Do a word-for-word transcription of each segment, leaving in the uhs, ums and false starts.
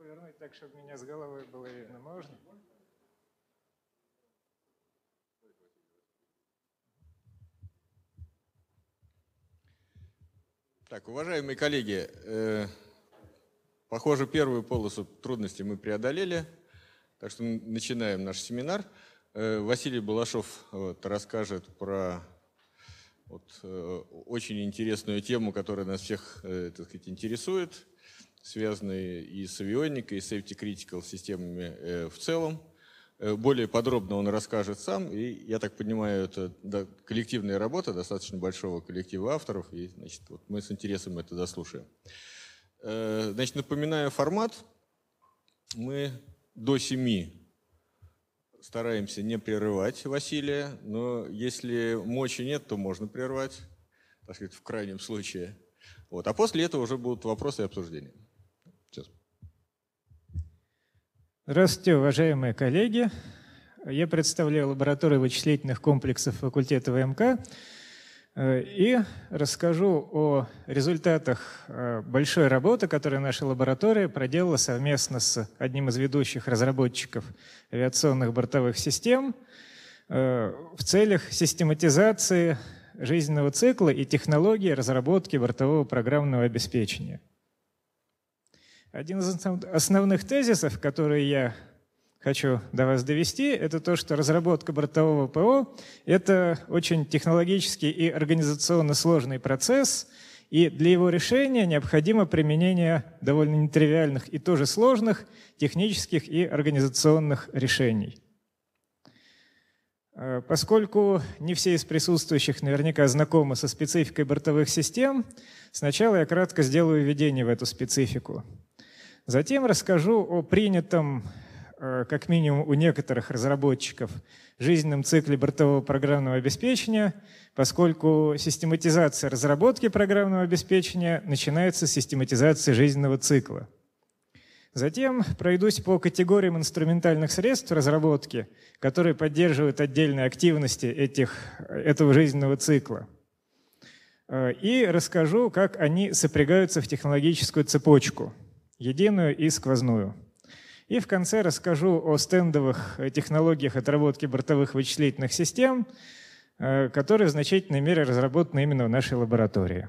повернуть так, чтобы меня с головой было видно? Можно? Так, уважаемые коллеги, э, похоже, первую полосу трудностей мы преодолели, так что начинаем наш семинар. Э, Василий Балашов вот, расскажет про вот, э, очень интересную тему, которая нас всех э, так сказать, интересует, связанную и с авионикой, и с safety critical системами э, в целом. Э, более подробно он расскажет сам, и, я так понимаю, это да, коллективная работа достаточно большого коллектива авторов, и значит, вот мы с интересом это дослушаем. Э, значит, напоминаю формат. Мы до семи стараемся не прерывать Василия, но если мочи нет, то можно прервать, так сказать, в крайнем случае. Вот. А после этого уже будут вопросы и обсуждения. Сейчас. Здравствуйте, уважаемые коллеги. Я представляю лабораторию вычислительных комплексов факультета ВМК и расскажу о результатах большой работы, которую наша лаборатория проделала совместно с одним из ведущих разработчиков авиационных бортовых систем в целях систематизации жизненного цикла и технологии разработки бортового программного обеспечения. Один из основных тезисов, которые я хочу до вас довести, это то, что разработка бортового ПО – это очень технологически и организационно сложный процесс, и для его решения необходимо применение довольно нетривиальных и тоже сложных технических и организационных решений. Поскольку не все из присутствующих наверняка знакомы со спецификой бортовых систем, сначала я кратко сделаю введение в эту специфику. Затем расскажу о принятом, как минимум у некоторых разработчиков, жизненном цикле бортового программного обеспечения, поскольку систематизация разработки программного обеспечения начинается с систематизации жизненного цикла. Затем пройдусь по категориям инструментальных средств разработки, которые поддерживают отдельные активности этих, этого жизненного цикла. И расскажу, как они сопрягаются в технологическую цепочку, единую и сквозную. И в конце расскажу о стендовых технологиях отработки бортовых вычислительных систем, которые в значительной мере разработаны именно в нашей лаборатории.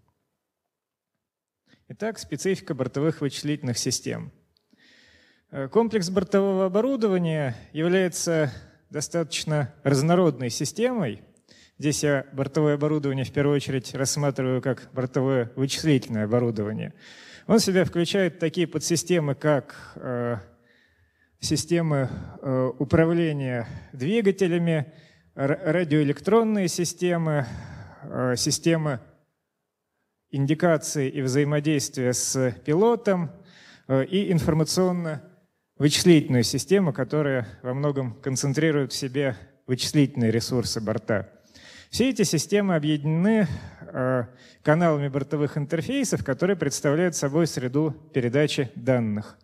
Итак, специфика бортовых вычислительных систем. Комплекс бортового оборудования является достаточно разнородной системой. Здесь я бортовое оборудование в первую очередь рассматриваю как бортовое вычислительное оборудование. Он в себя включает такие подсистемы, как э, системы э, управления двигателями, радиоэлектронные системы, э, системы индикации и взаимодействия с пилотом э, и информационно-вычислительную систему, которая во многом концентрирует в себе вычислительные ресурсы борта. Все эти системы объединены э, каналами бортовых интерфейсов, которые представляют собой среду передачи данных.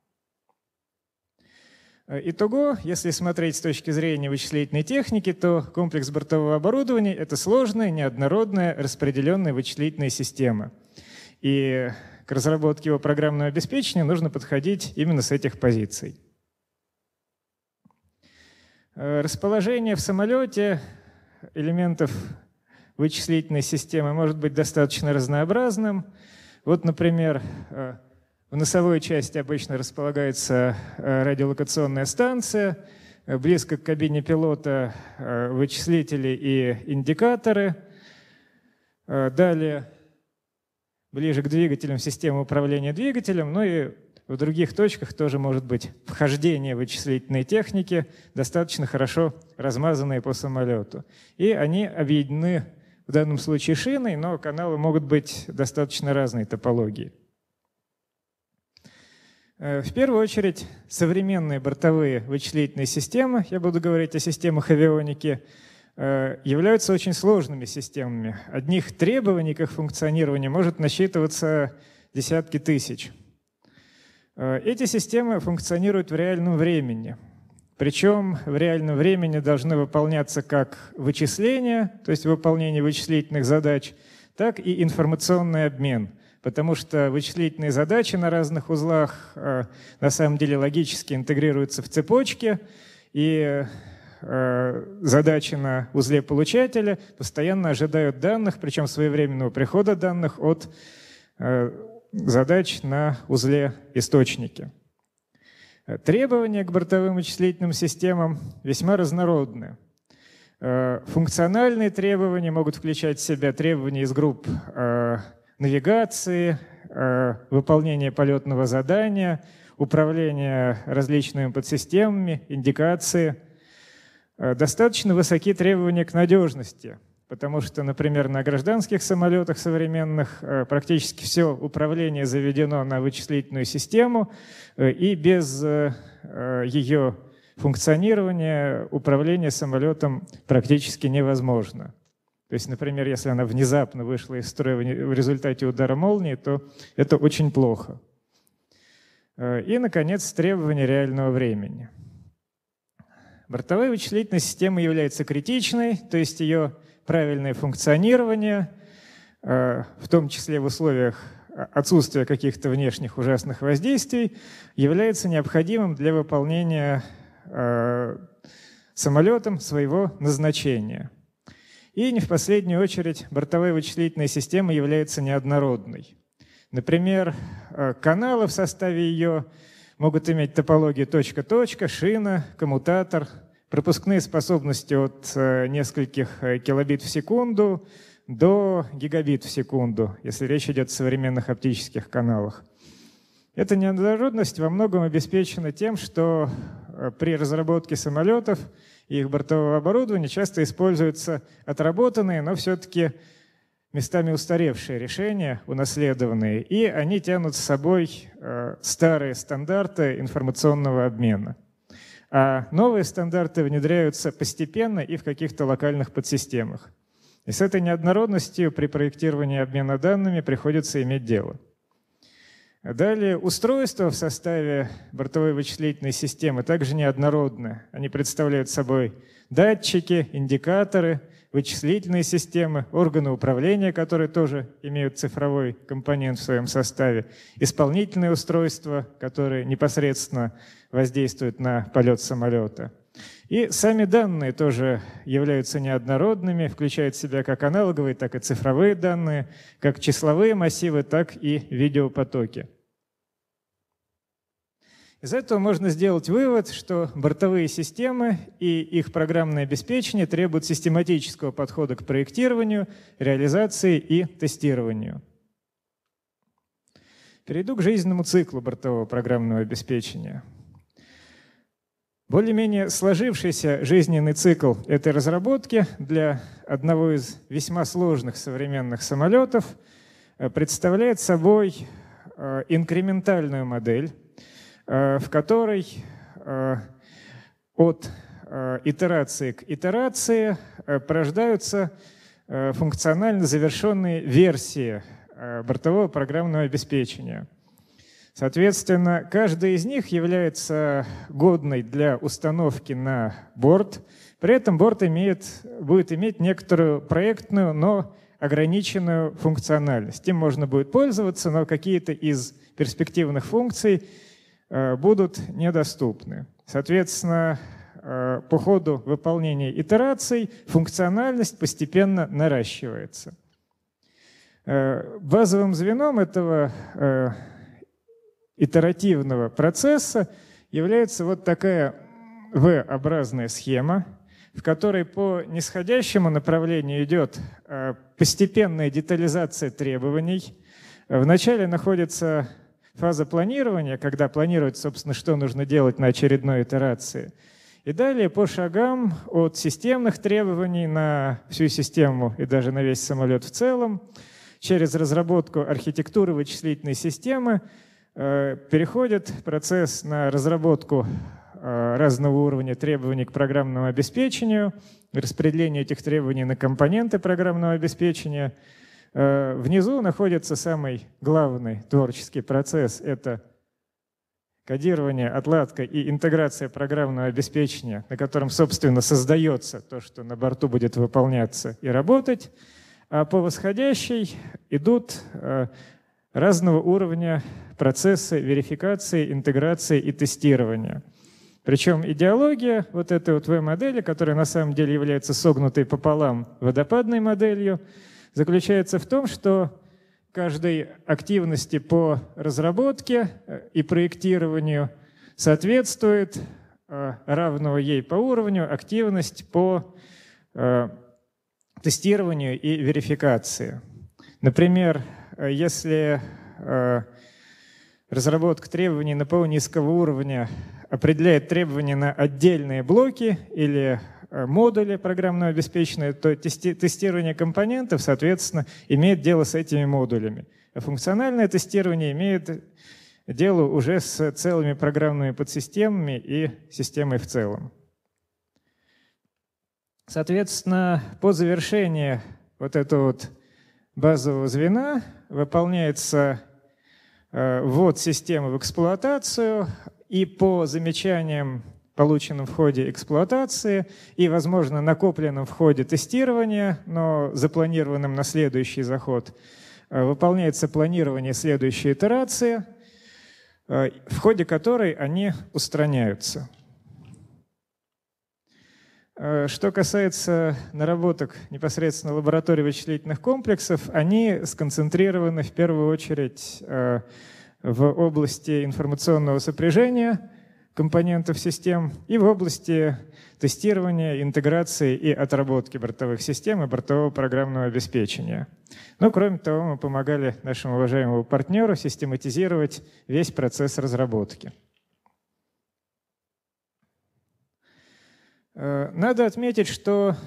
Итого, если смотреть с точки зрения вычислительной техники, то комплекс бортового оборудования – это сложная, неоднородная, распределенная вычислительная система. И к разработке его программного обеспечения нужно подходить именно с этих позиций. Расположение в самолете элементов вычислительной системы может быть достаточно разнообразным. Вот, например, в носовой части обычно располагается радиолокационная станция, близко к кабине пилота вычислители и индикаторы. Далее, ближе к двигателям, система управления двигателем, ну и в других точках тоже может быть вхождение вычислительной техники, достаточно хорошо размазанные по самолету. И они объединены в данном случае шиной, но каналы могут быть достаточно разной топологии. В первую очередь, современные бортовые вычислительные системы, я буду говорить о системах авионики, являются очень сложными системами. Одних требований к их функционированию может насчитываться десятки тысяч. Эти системы функционируют в реальном времени. Причем в реальном времени должны выполняться как вычисления, то есть выполнение вычислительных задач, так и информационный обмен. потому что вычислительные задачи на разных узлах на самом деле логически интегрируются в цепочке, и задачи на узле получателя постоянно ожидают данных, причем своевременного прихода данных от задач на узле источники. Требования к бортовым вычислительным системам весьма разнородны. Функциональные требования могут включать в себя требования из групп навигации, выполнения полетного задания, управления различными подсистемами, индикации. Достаточно высоки требования к надежности, потому что, например, на гражданских самолетах современных практически все управление заведено на вычислительную систему, и без ее функционирования управление самолетом практически невозможно. То есть, например, если она внезапно вышла из строя в результате удара молнии, то это очень плохо. И, наконец, требования реального времени. Бортовая вычислительная система является критичной, то есть ее правильное функционирование, в том числе в условиях отсутствия каких-то внешних ужасных воздействий, является необходимым для выполнения самолетом своего назначения. И не в последнюю очередь бортовая вычислительная система является неоднородной. Например, каналы в составе ее могут иметь топологию точка-точка, шина, коммутатор, пропускные способности от нескольких килобит в секунду до гигабит в секунду, если речь идет о современных оптических каналах. Эта неоднородность во многом обеспечена тем, что при разработке самолетов и их бортового оборудования часто используются отработанные, но все-таки местами устаревшие решения, унаследованные, и они тянут с собой старые стандарты информационного обмена. А новые стандарты внедряются постепенно и в каких-то локальных подсистемах. И с этой неоднородностью при проектировании обмена данными приходится иметь дело. Далее, устройства в составе бортовой вычислительной системы также неоднородны. Они представляют собой датчики, индикаторы, вычислительные системы, органы управления, которые тоже имеют цифровой компонент в своем составе, исполнительные устройства, которые непосредственно воздействуют на полет самолета. И сами данные тоже являются неоднородными, включают в себя как аналоговые, так и цифровые данные, как числовые массивы, так и видеопотоки. Из этого можно сделать вывод, что бортовые системы и их программное обеспечение требуют систематического подхода к проектированию, реализации и тестированию. Перейду к жизненному циклу бортового программного обеспечения. Более-менее сложившийся жизненный цикл этой разработки для одного из весьма сложных современных самолетов представляет собой инкрементальную модель, в которой от итерации к итерации порождаются функционально завершенные версии бортового программного обеспечения. Соответственно, каждая из них является годной для установки на борт. При этом борт имеет, будет иметь некоторую проектную, но ограниченную функциональность. Им можно будет пользоваться, но какие-то из перспективных функций будут недоступны. Соответственно, по ходу выполнения итераций функциональность постепенно наращивается. Базовым звеном этого итеративного процесса является вот такая V-образная схема, в которой по нисходящему направлению идет постепенная детализация требований. Вначале находится фаза планирования, когда планируется, собственно, что нужно делать на очередной итерации. И далее по шагам от системных требований на всю систему и даже на весь самолет в целом, через разработку архитектуры вычислительной системы, переходит процесс на разработку разного уровня требований к программному обеспечению, распределение этих требований на компоненты программного обеспечения. Внизу находится самый главный творческий процесс – это кодирование, отладка и интеграция программного обеспечения, на котором, собственно, создается то, что на борту будет выполняться и работать. А по восходящей идут разного уровня процессы верификации, интеграции и тестирования. Причем идеология вот этой вот V-модели, которая на самом деле является согнутой пополам водопадной моделью, заключается в том, что каждой активности по разработке и проектированию соответствует равного ей по уровню активность по тестированию и верификации. Например, если разработка требований на ПО низкого уровня определяет требования на отдельные блоки или модули программного обеспечения, то тестирование компонентов, соответственно, имеет дело с этими модулями. А функциональное тестирование имеет дело уже с целыми программными подсистемами и системой в целом. Соответственно, по завершении вот этого вот базового звена выполняется э, ввод системы в эксплуатацию, и по замечаниям, полученным в ходе эксплуатации, и, возможно, накопленным в ходе тестирования, но запланированным на следующий заход, э, выполняется планирование следующей итерации, э, в ходе которой они устраняются. Что касается наработок непосредственно лаборатории вычислительных комплексов, они сконцентрированы в первую очередь в области информационного сопряжения компонентов систем и в области тестирования, интеграции и отработки бортовых систем и бортового программного обеспечения. Но, кроме того, мы помогали нашему уважаемому партнеру систематизировать весь процесс разработки. Надо отметить, что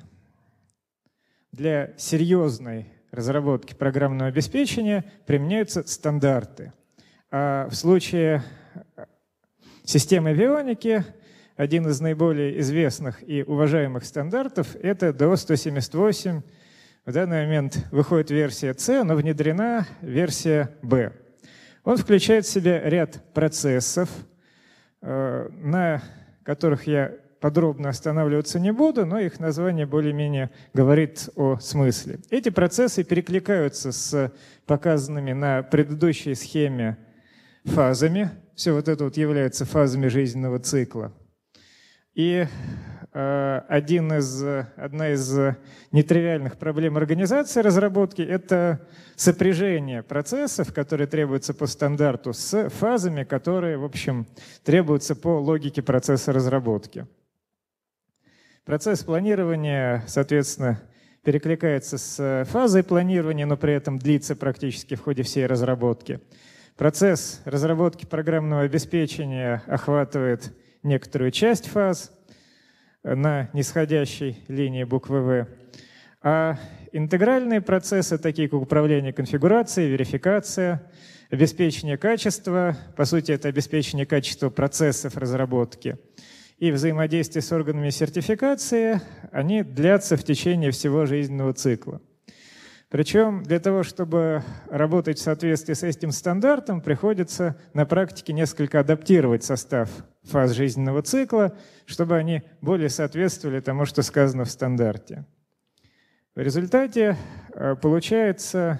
для серьезной разработки программного обеспечения применяются стандарты. А в случае системы Avionics один из наиболее известных и уважаемых стандартов — это ди о сто семьдесят восемь. В данный момент выходит версия C, но внедрена версия B. Он включает в себя ряд процессов, на которых я подробно останавливаться не буду, но их название более-менее говорит о смысле. Эти процессы перекликаются с показанными на предыдущей схеме фазами. Все вот это вот является фазами жизненного цикла. И э, один из, одна из нетривиальных проблем организации разработки — это сопряжение процессов, которые требуются по стандарту, с фазами, которые, в общем, требуются по логике процесса разработки. Процесс планирования, соответственно, перекликается с фазой планирования, но при этом длится практически в ходе всей разработки. Процесс разработки программного обеспечения охватывает некоторую часть фаз на нисходящей линии буквы В, а интегральные процессы, такие как управление конфигурацией, верификация, обеспечение качества, по сути, это обеспечение качества процессов разработки, и взаимодействие с органами сертификации, они длятся в течение всего жизненного цикла. Причем для того, чтобы работать в соответствии с этим стандартом, приходится на практике несколько адаптировать состав фаз жизненного цикла, чтобы они более соответствовали тому, что сказано в стандарте. В результате получается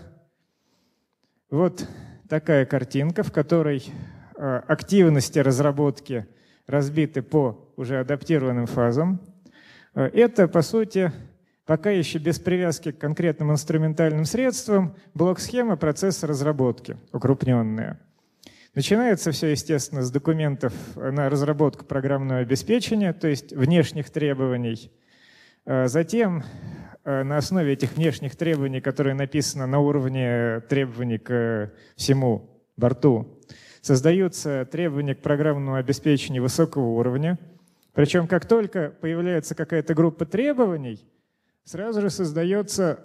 вот такая картинка, в которой активности разработки разбиты по уже адаптированным фазам. Это, по сути, пока еще без привязки к конкретным инструментальным средствам, блок-схема процесса разработки, укрупненная. Начинается все, естественно, с документов на разработку программного обеспечения, то есть внешних требований. Затем на основе этих внешних требований, которые написаны на уровне требований к всему борту, создаются требования к программному обеспечению высокого уровня. Причем, как только появляется какая-то группа требований, сразу же создается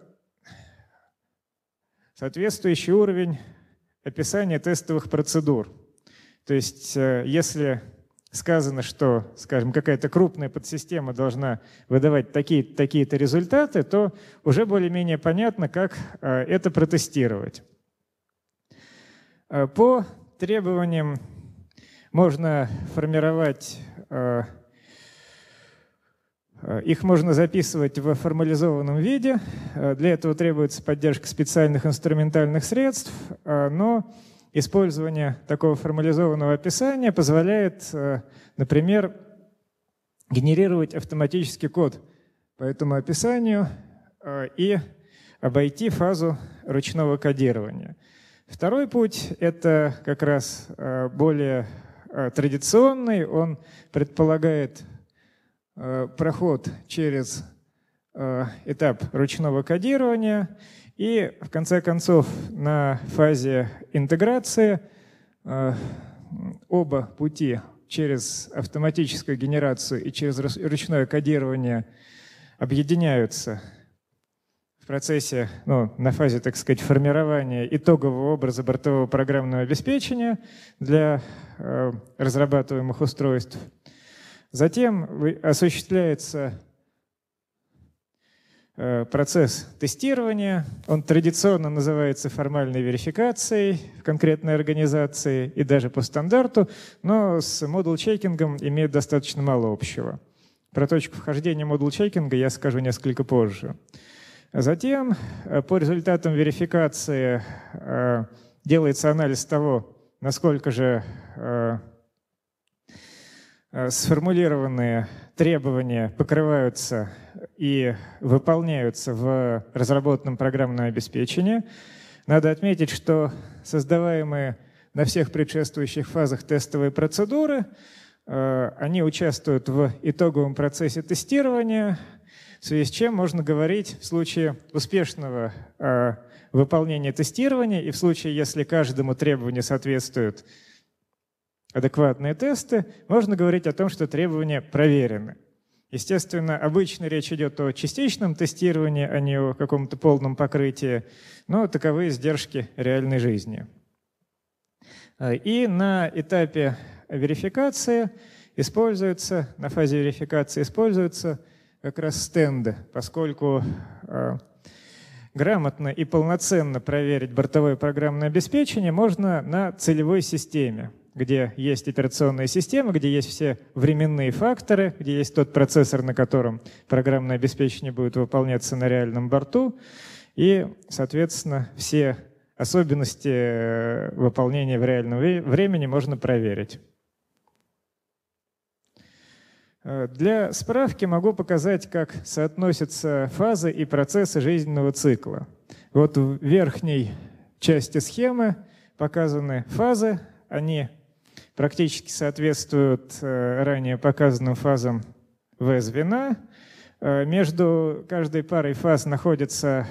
соответствующий уровень описания тестовых процедур. То есть, если сказано, что, скажем, какая-то крупная подсистема должна выдавать такие-то такие-то результаты, то уже более-менее понятно, как это протестировать. По требованиям можно формировать Их можно записывать в формализованном виде. Для этого требуется поддержка специальных инструментальных средств, но использование такого формализованного описания позволяет, например, генерировать автоматический код по этому описанию и обойти фазу ручного кодирования. Второй путь — это как раз более традиционный. Он предполагает проход через этап ручного кодирования и, в конце концов, на фазе интеграции оба пути через автоматическую генерацию и через ручное кодирование объединяются в процессе, ну, на фазе, так сказать, формирования итогового образа бортового программного обеспечения для э, разрабатываемых устройств. Затем осуществляется э, процесс тестирования. Он традиционно называется формальной верификацией в конкретной организации и даже по стандарту, но с модуль-чекингом имеет достаточно мало общего. Про точку вхождения модуль-чекинга я скажу несколько позже. Затем по результатам верификации э, делается анализ того, насколько же э, сформулированные требования покрываются и выполняются в разработанном программном обеспечении. Надо отметить, что создаваемые на всех предшествующих фазах тестовые процедуры, э, они участвуют в итоговом процессе тестирования, в связи с чем можно говорить в случае успешного э, выполнения тестирования и в случае, если каждому требованию соответствуют адекватные тесты, можно говорить о том, что требования проверены. Естественно, обычно речь идет о частичном тестировании, а не о каком-то полном покрытии, но таковы издержки реальной жизни. И на этапе верификации используются, на фазе верификации используются как раз стенды, поскольку э, грамотно и полноценно проверить бортовое программное обеспечение можно на целевой системе, где есть операционная система, где есть все временные факторы, где есть тот процессор, на котором программное обеспечение будет выполняться на реальном борту, и, соответственно, все особенности выполнения в реальном времени можно проверить. Для справки могу показать, как соотносятся фазы и процессы жизненного цикла. Вот в верхней части схемы показаны фазы. Они практически соответствуют ранее показанным фазам V-звена. Между каждой парой фаз находится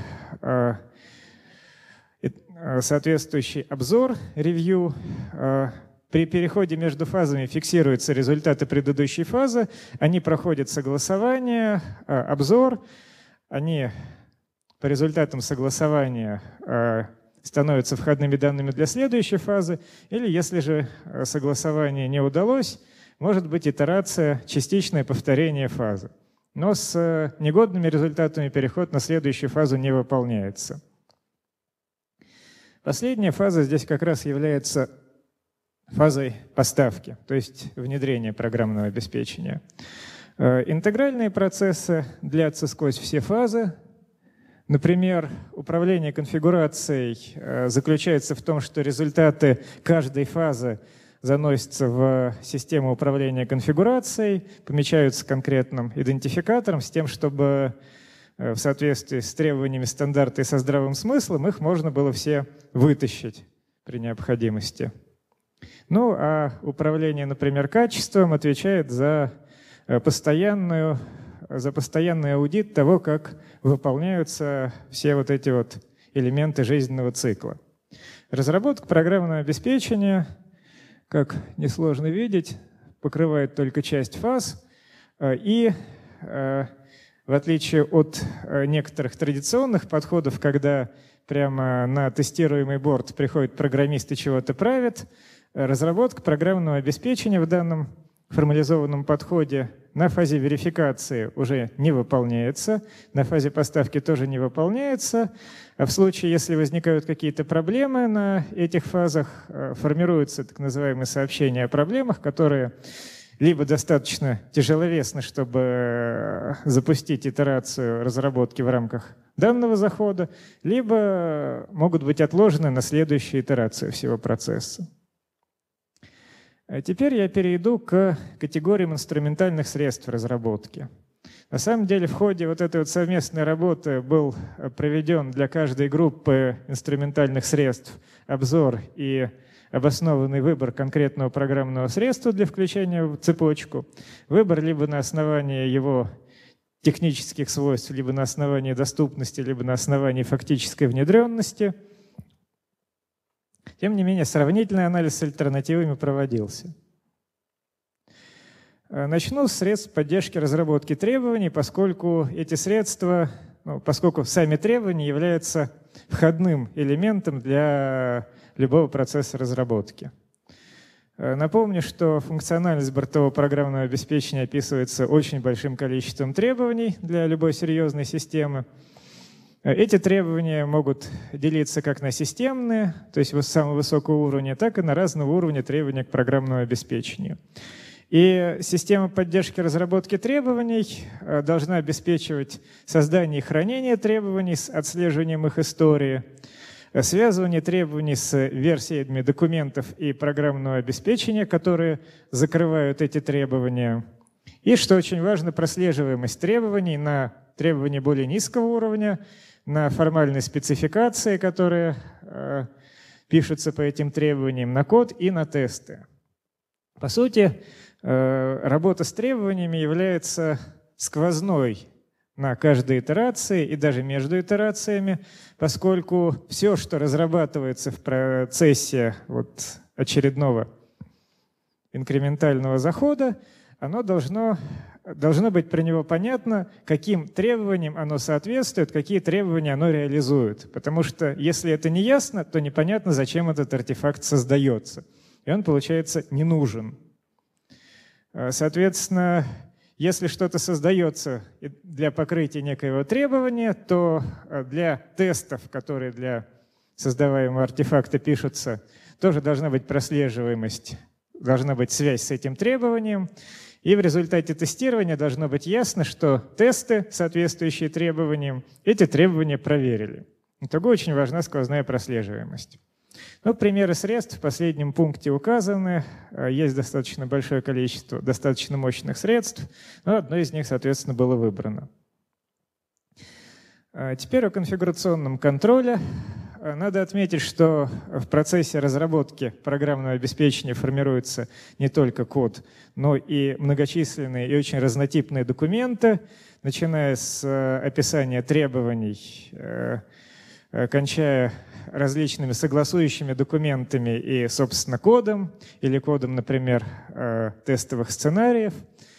соответствующий обзор, ревью. При переходе между фазами фиксируются результаты предыдущей фазы, они проходят согласование, обзор, они по результатам согласования становятся входными данными для следующей фазы, или если же согласование не удалось, может быть итерация, частичное повторение фазы. Но с негодными результатами переход на следующую фазу не выполняется. Последняя фаза здесь как раз является фазой поставки, то есть внедрения программного обеспечения. Интегральные процессы длятся сквозь все фазы. Например, управление конфигурацией заключается в том, что результаты каждой фазы заносятся в систему управления конфигурацией, помечаются конкретным идентификатором с тем, чтобы в соответствии с требованиями стандарта и со здравым смыслом их можно было все вытащить при необходимости. Ну, а управление, например, качеством отвечает за, постоянную, за постоянный аудит того, как выполняются все вот эти вот элементы жизненного цикла. Разработка программного обеспечения, как несложно видеть, покрывает только часть фаз. И в отличие от некоторых традиционных подходов, когда прямо на тестируемый борт приходит программист и чего-то правит, разработка программного обеспечения в данном формализованном подходе на фазе верификации уже не выполняется, на фазе поставки тоже не выполняется, а в случае, если возникают какие-то проблемы на этих фазах, формируются так называемые сообщения о проблемах, которые либо достаточно тяжеловесны, чтобы запустить итерацию разработки в рамках данного захода, либо могут быть отложены на следующую итерацию всего процесса. А теперь я перейду к категориям инструментальных средств разработки. На самом деле в ходе вот этой вот совместной работы был проведен для каждой группы инструментальных средств обзор и обоснованный выбор конкретного программного средства для включения в цепочку. Выбор либо на основании его технических свойств, либо на основании доступности, либо на основании фактической внедренности. Тем не менее, сравнительный анализ с альтернативами проводился. Начну с средств поддержки разработки требований, поскольку эти средства, ну, поскольку сами требования являются входным элементом для любого процесса разработки. Напомню, что функциональность бортового программного обеспечения описывается очень большим количеством требований для любой серьезной системы. Эти требования могут делиться как на системные, то есть с самого высокого уровня, так и на разного уровня требования к программному обеспечению. И система поддержки разработки требований должна обеспечивать создание и хранение требований с отслеживанием их истории, связывание требований с версиями документов и программного обеспечения, которые закрывают эти требования. И, что очень важно, прослеживаемость требований на требования более низкого уровня, на формальные спецификации, которые э, пишутся по этим требованиям, на код и на тесты. По сути, э, работа с требованиями является сквозной на каждой итерации и даже между итерациями, поскольку все, что разрабатывается в процессе вот очередного инкрементального захода, оно должно, должно быть про него понятно, каким требованиям оно соответствует, какие требования оно реализует. Потому что если это не ясно, то непонятно, зачем этот артефакт создается. И он, получается, не нужен. Соответственно, если что-то создается для покрытия некоего требования, то для тестов, которые для создаваемого артефакта пишутся, тоже должна быть прослеживаемость, должна быть связь с этим требованием. И в результате тестирования должно быть ясно, что тесты, соответствующие требованиям, эти требования проверили. Итого очень важна сквозная прослеживаемость. Ну, примеры средств в последнем пункте указаны. Есть достаточно большое количество достаточно мощных средств, но одно из них, соответственно, было выбрано. Теперь о конфигурационном контроле. Надо отметить, что в процессе разработки программного обеспечения формируется не только код, но и многочисленные и очень разнотипные документы, начиная с описания требований, кончая различными согласующими документами и, собственно, кодом, или кодом, например, тестовых сценариев.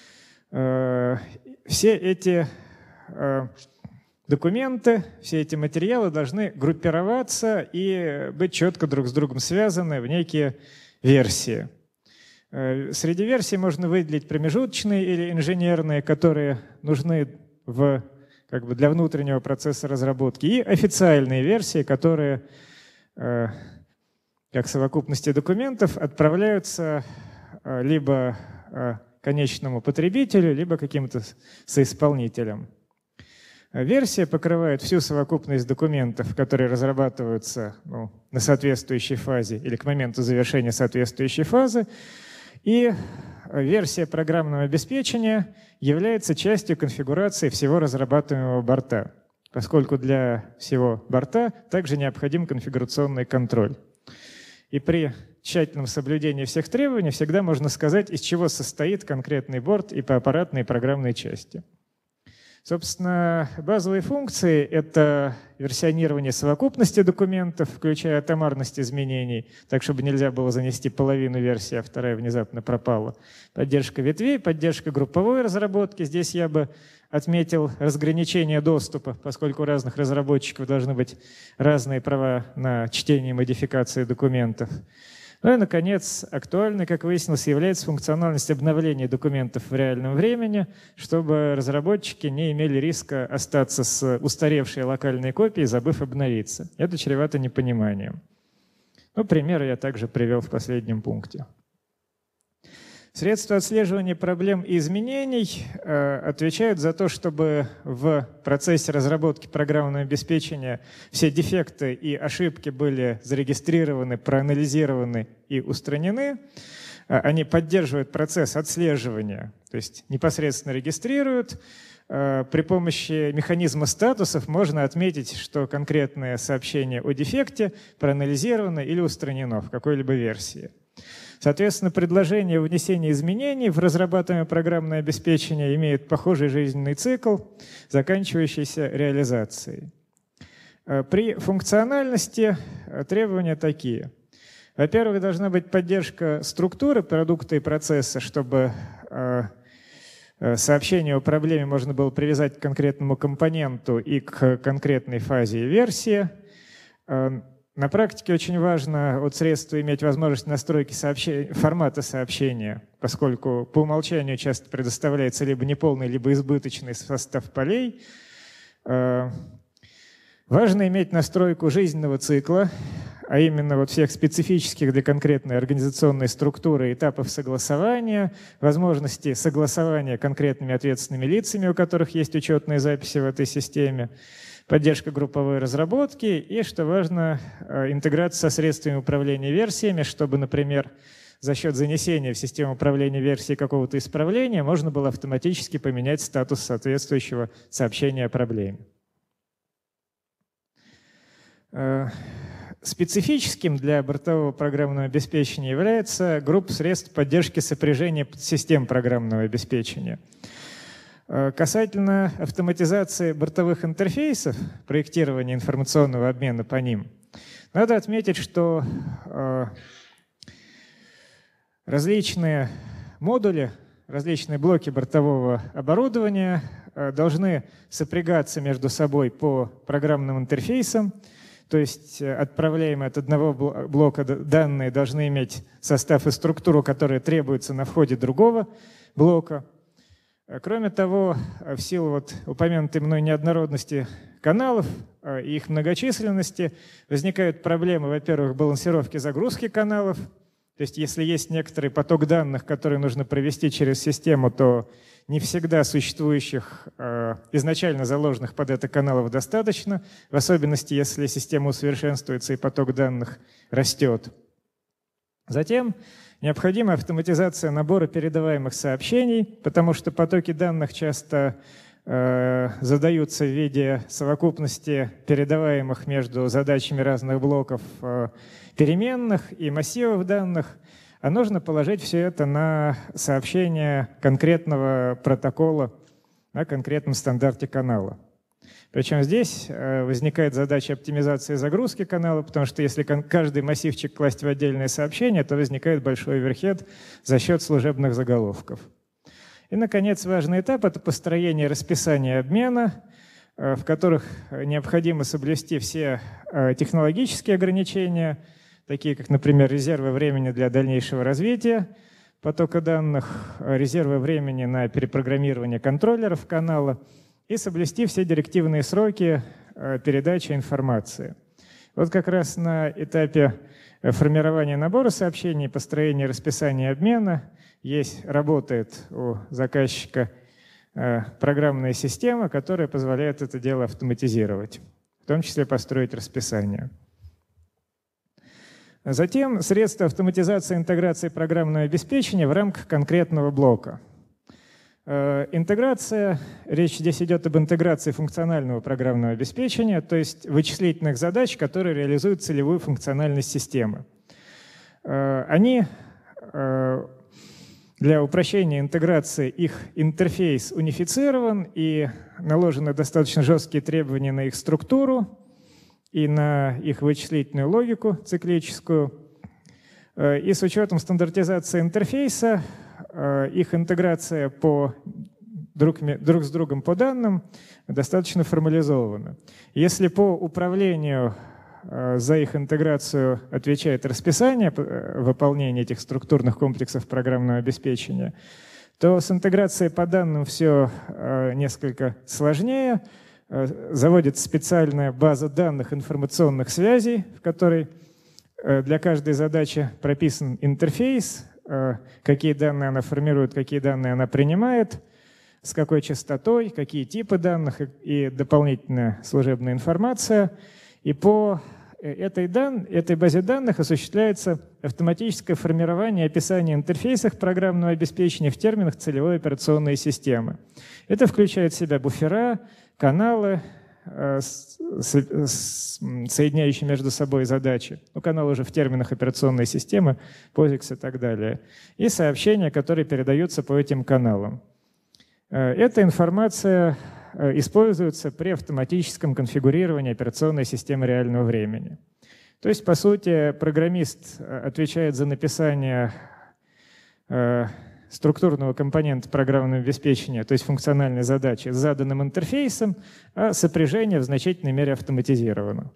Все эти документы, все эти материалы должны группироваться и быть четко друг с другом связаны в некие версии. Среди версий можно выделить промежуточные или инженерные, которые нужны в как бы для внутреннего процесса разработки, и официальные версии, которые, э, как совокупности документов, отправляются э, либо э, конечному потребителю, либо каким-то соисполнителям. Версия покрывает всю совокупность документов, которые разрабатываются ну, на соответствующей фазе или к моменту завершения соответствующей фазы, и версия программного обеспечения является частью конфигурации всего разрабатываемого борта, поскольку для всего борта также необходим конфигурационный контроль. И при тщательном соблюдении всех требований всегда можно сказать, из чего состоит конкретный борт и по аппаратной и программной части. Собственно, базовые функции — это версионирование совокупности документов, включая атомарность изменений, так, чтобы нельзя было занести половину версии, а вторая внезапно пропала. Поддержка ветвей, поддержка групповой разработки. Здесь я бы отметил разграничение доступа, поскольку у разных разработчиков должны быть разные права на чтение и модификацию документов. Ну и, наконец, актуальной, как выяснилось, является функциональность обновления документов в реальном времени, чтобы разработчики не имели риска остаться с устаревшей локальной копией, забыв обновиться. Это чревато непониманием. Ну, примеры я также привел в последнем пункте. В Средства отслеживания проблем и изменений э, отвечают за то, чтобы в процессе разработки программного обеспечения все дефекты и ошибки были зарегистрированы, проанализированы и устранены. Э, они поддерживают процесс отслеживания, то есть непосредственно регистрируют. Э, при помощи механизма статусов можно отметить, что конкретное сообщение о дефекте проанализировано или устранено в какой-либо версии. Соответственно, предложение о внесении изменений в разрабатываемое программное обеспечение имеет похожий жизненный цикл, заканчивающийся реализацией. При функциональности требования такие. Во-первых, должна быть поддержка структуры продукта и процесса, чтобы сообщение о проблеме можно было привязать к конкретному компоненту и к конкретной фазе и версии. На практике очень важно от средства иметь возможность настройки сообщения, формата сообщения, поскольку по умолчанию часто предоставляется либо неполный, либо избыточный состав полей. Важно иметь настройку жизненного цикла, а именно вот всех специфических для конкретной организационной структуры этапов согласования, возможности согласования конкретными ответственными лицами, у которых есть учетные записи в этой системе, поддержка групповой разработки и, что важно, интеграция со средствами управления версиями, чтобы, например, за счет занесения в систему управления версией какого-то исправления можно было автоматически поменять статус соответствующего сообщения о проблеме. Специфическим для бортового программного обеспечения является группа средств поддержки сопряжения систем программного обеспечения. Касательно автоматизации бортовых интерфейсов, проектирования информационного обмена по ним, надо отметить, что различные модули, различные блоки бортового оборудования должны сопрягаться между собой по программным интерфейсам, то есть отправляемые от одного блока данные должны иметь состав и структуру, которые требуются на входе другого блока. Кроме того, в силу вот упомянутой мной неоднородности каналов и их многочисленности возникают проблемы, во-первых, балансировки загрузки каналов. То есть если есть некоторый поток данных, который нужно провести через систему, то не всегда существующих, изначально заложенных под это каналов достаточно, в особенности, если система усовершенствуется и поток данных растет. Затем необходима автоматизация набора передаваемых сообщений, потому что потоки данных часто э, задаются в виде совокупности передаваемых между задачами разных блоков э, переменных и массивов данных, а нужно положить все это на сообщение конкретного протокола на конкретном стандарте канала. Причем здесь возникает задача оптимизации загрузки канала, потому что если каждый массивчик класть в отдельное сообщение, то возникает большой оверхед за счет служебных заголовков. И, наконец, важный этап — это построение расписания обмена, в которых необходимо соблюсти все технологические ограничения, такие как, например, резервы времени для дальнейшего развития потока данных, резервы времени на перепрограммирование контроллеров канала, и соблюсти все директивные сроки передачи информации. Вот как раз на этапе формирования набора сообщений, построения расписания обмена есть, работает у заказчика программная система, которая позволяет это дело автоматизировать, в том числе построить расписание. Затем средства автоматизации и интеграции программного обеспечения в рамках конкретного блока. Интеграция, речь здесь идет об интеграции функционального программного обеспечения, то есть вычислительных задач, которые реализуют целевую функциональность системы. Они, для упрощения интеграции, их интерфейс унифицирован и наложены достаточно жесткие требования на их структуру и на их вычислительную логику циклическую. И с учетом стандартизации интерфейса их интеграция по друг, друг с другом по данным достаточно формализована. Если по управлению за их интеграцию отвечает расписание выполнения этих структурных комплексов программного обеспечения, то с интеграцией по данным все несколько сложнее. Заводится специальная база данных информационных связей, в которой для каждой задачи прописан интерфейс, какие данные она формирует, какие данные она принимает, с какой частотой, какие типы данных и дополнительная служебная информация. И по этой, дан... этой базе данных осуществляется автоматическое формирование и описание интерфейсов программного обеспечения в терминах целевой операционной системы. Это включает в себя буфера, каналы, соединяющие между собой задачи. Ну, канал уже в терминах операционной системы, позикс и так далее. И сообщения, которые передаются по этим каналам. Эта информация используется при автоматическом конфигурировании операционной системы реального времени. То есть, по сути, программист отвечает за написание структурного компонента программного обеспечения, то есть функциональной задачи, с заданным интерфейсом, а сопряжение в значительной мере автоматизировано.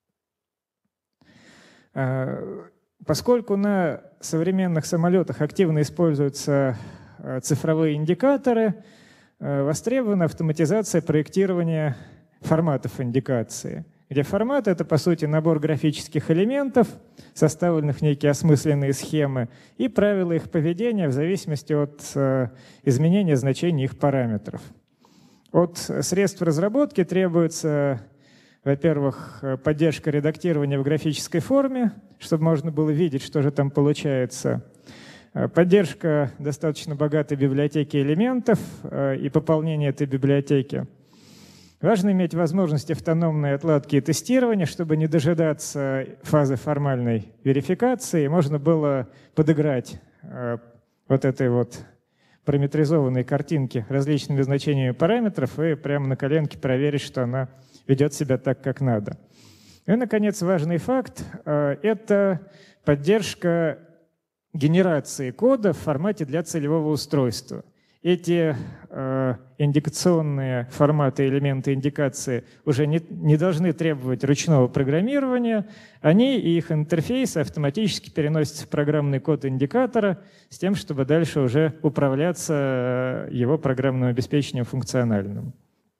Поскольку на современных самолетах активно используются цифровые индикаторы, востребована автоматизация проектирования форматов индикации, где формат — это, по сути, набор графических элементов, составленных в некие осмысленные схемы, и правила их поведения в зависимости от изменения значений их параметров. От средств разработки требуется, во-первых, поддержка редактирования в графической форме, чтобы можно было видеть, что же там получается, поддержка достаточно богатой библиотеки элементов и пополнение этой библиотеки. Важно иметь возможность автономной отладки и тестирования, чтобы не дожидаться фазы формальной верификации. Можно было подыграть вот этой вот параметризованной картинке различными значениями параметров и прямо на коленке проверить, что она ведет себя так, как надо. И, наконец, важный факт — это поддержка генерации кода в формате для целевого устройства. Эти э, индикационные форматы, элементы индикации уже не, не должны требовать ручного программирования. Они и их интерфейсы автоматически переносятся в программный код индикатора с тем, чтобы дальше уже управляться его программным обеспечением функциональным.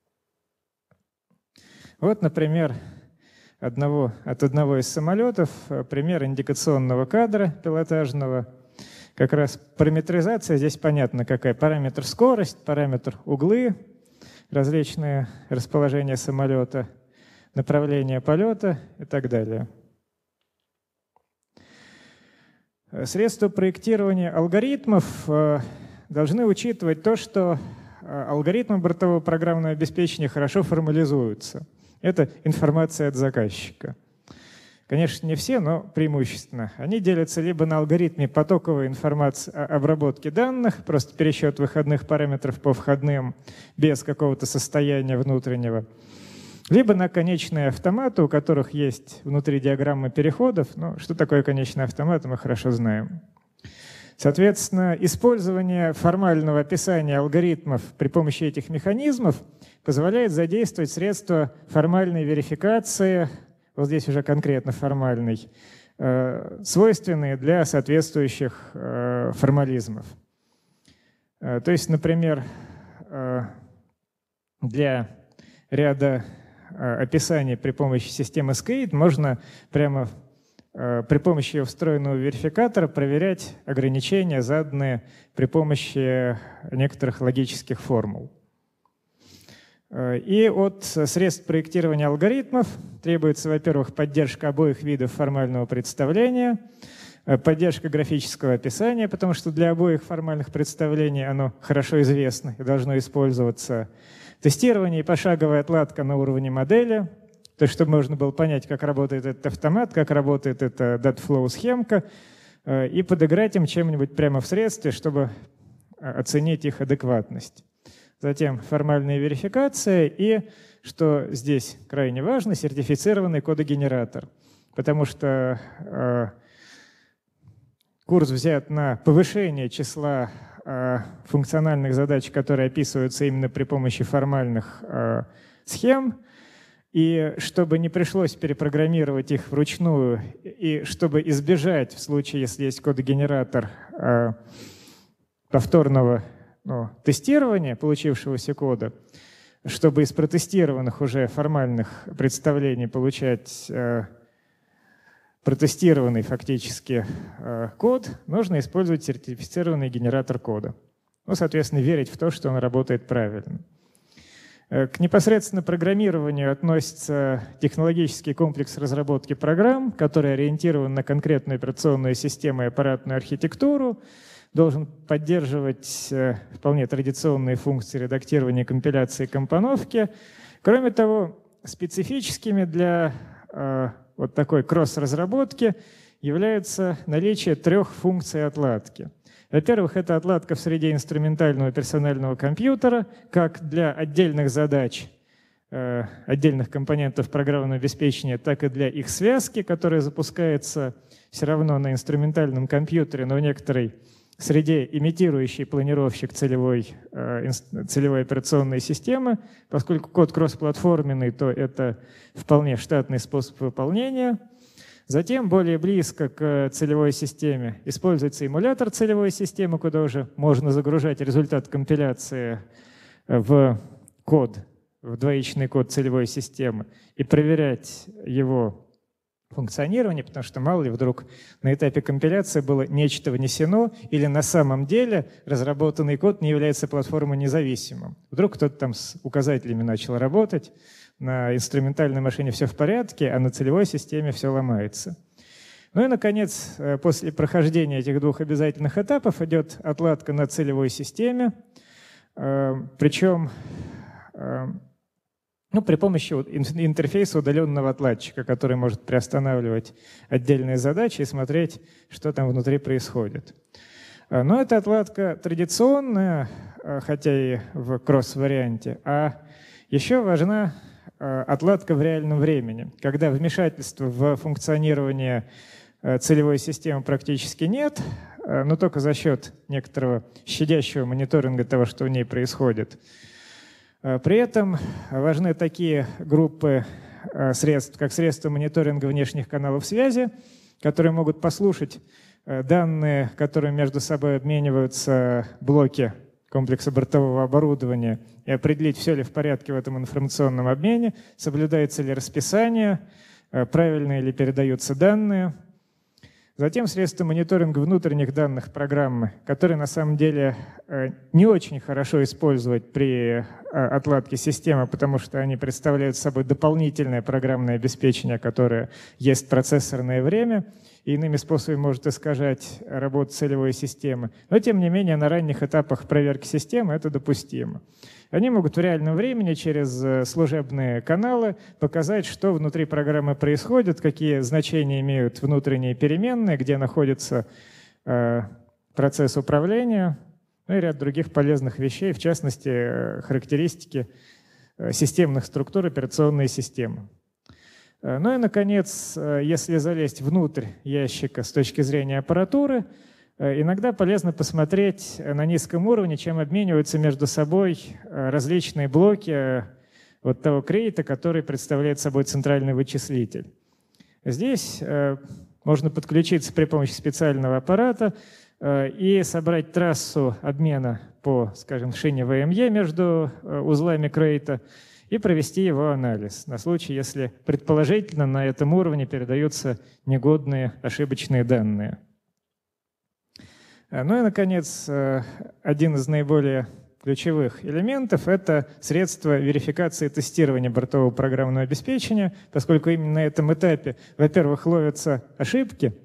Вот, например, одного, от одного из самолетов пример индикационного кадра пилотажного. Как раз параметризация здесь понятно какая. Параметр скорость, параметр углы, различные расположения самолета, направление полета и так далее. Средства проектирования алгоритмов должны учитывать то, что алгоритмы бортового программного обеспечения хорошо формализуются. Это информация от заказчика. Конечно, не все, но преимущественно. Они делятся либо на алгоритме потоковой информации обработки данных, просто пересчет выходных параметров по входным без какого-то состояния внутреннего, либо на конечные автоматы, у которых есть внутри диаграммы переходов. Ну, что такое конечный автомат, мы хорошо знаем. Соответственно, использование формального описания алгоритмов при помощи этих механизмов позволяет задействовать средства формальной верификации, вот здесь уже конкретно формальный, э, свойственные для соответствующих э, формализмов. Э, то есть, например, э, для ряда э, описаний при помощи системы скейт можно прямо э, при помощи встроенного верификатора проверять ограничения, заданные при помощи некоторых логических формул. И от средств проектирования алгоритмов требуется, во-первых, поддержка обоих видов формального представления, поддержка графического описания, потому что для обоих формальных представлений оно хорошо известно и должно использоваться, тестирование и пошаговая отладка на уровне модели, то есть чтобы можно было понять, как работает этот автомат, как работает эта data-flow-схемка, и подыграть им чем-нибудь прямо в средстве, чтобы оценить их адекватность. Затем формальная верификация и, что здесь крайне важно, сертифицированный кодогенератор. Потому что э, курс взят на повышение числа э, функциональных задач, которые описываются именно при помощи формальных э, схем. И чтобы не пришлось перепрограммировать их вручную, и чтобы избежать, в случае, если есть кодогенератор, э, повторного Ну, тестирование получившегося кода, чтобы из протестированных уже формальных представлений получать э, протестированный фактически код, нужно использовать сертифицированный генератор кода. Ну, соответственно, верить в то, что он работает правильно. К непосредственно программированию относится технологический комплекс разработки программ, который ориентирован на конкретную операционную систему и аппаратную архитектуру, должен поддерживать вполне традиционные функции редактирования, компиляции и компоновки. Кроме того, специфическими для вот такой кросс-разработки является наличие трех функций отладки. Во-первых, это отладка в среде инструментального персонального компьютера, как для отдельных задач, э, отдельных компонентов программного обеспечения, так и для их связки, которая запускается все равно на инструментальном компьютере, но в некоторой среде, имитирующей планировщик целевой, э, целевой операционной системы. Поскольку код кроссплатформенный, то это вполне штатный способ выполнения. Затем более близко к целевой системе используется эмулятор целевой системы, куда уже можно загружать результат компиляции в код, в двоичный код целевой системы и проверять его функционирование, потому что мало ли вдруг на этапе компиляции было нечто внесено или на самом деле разработанный код не является платформой независимым. Вдруг кто-то там с указателями начал работать, на инструментальной машине все в порядке, а на целевой системе все ломается. Ну и, наконец, после прохождения этих двух обязательных этапов идет отладка на целевой системе, причем ну, при помощи интерфейса удаленного отладчика, который может приостанавливать отдельные задачи и смотреть, что там внутри происходит. Но эта отладка традиционная, хотя и в кросс-варианте, а еще важна отладка в реальном времени, когда вмешательства в функционирование целевой системы практически нет, но только за счет некоторого щадящего мониторинга того, что в ней происходит. При этом важны такие группы средств, как средства мониторинга внешних каналов связи, которые могут послушать данные, которые между собой обмениваются блоки комплекса бортового оборудования, и определить, все ли в порядке в этом информационном обмене, соблюдается ли расписание, правильно ли передаются данные. Затем средства мониторинга внутренних данных программы, которые на самом деле не очень хорошо использовать при отладке системы, потому что они представляют собой дополнительное программное обеспечение, которое есть процессорное время, и иными способами может искажать работу целевой системы. Но, тем не менее, на ранних этапах проверки системы это допустимо. Они могут в реальном времени через служебные каналы показать, что внутри программы происходит, какие значения имеют внутренние переменные, где находится э, процесс управления, ну и ряд других полезных вещей, в частности, характеристики системных структур операционной системы. Ну и, наконец, если залезть внутрь ящика с точки зрения аппаратуры, иногда полезно посмотреть на низком уровне, чем обмениваются между собой различные блоки вот того крейта, который представляет собой центральный вычислитель. Здесь можно подключиться при помощи специального аппарата и собрать трассу обмена по, скажем, шине вэ эм е между узлами крейта и провести его анализ на случай, если предположительно на этом уровне передаются негодные ошибочные данные. Ну и, наконец, один из наиболее ключевых элементов – это средства верификации и тестирования бортового программного обеспечения, поскольку именно на этом этапе, во-первых, ловятся ошибки,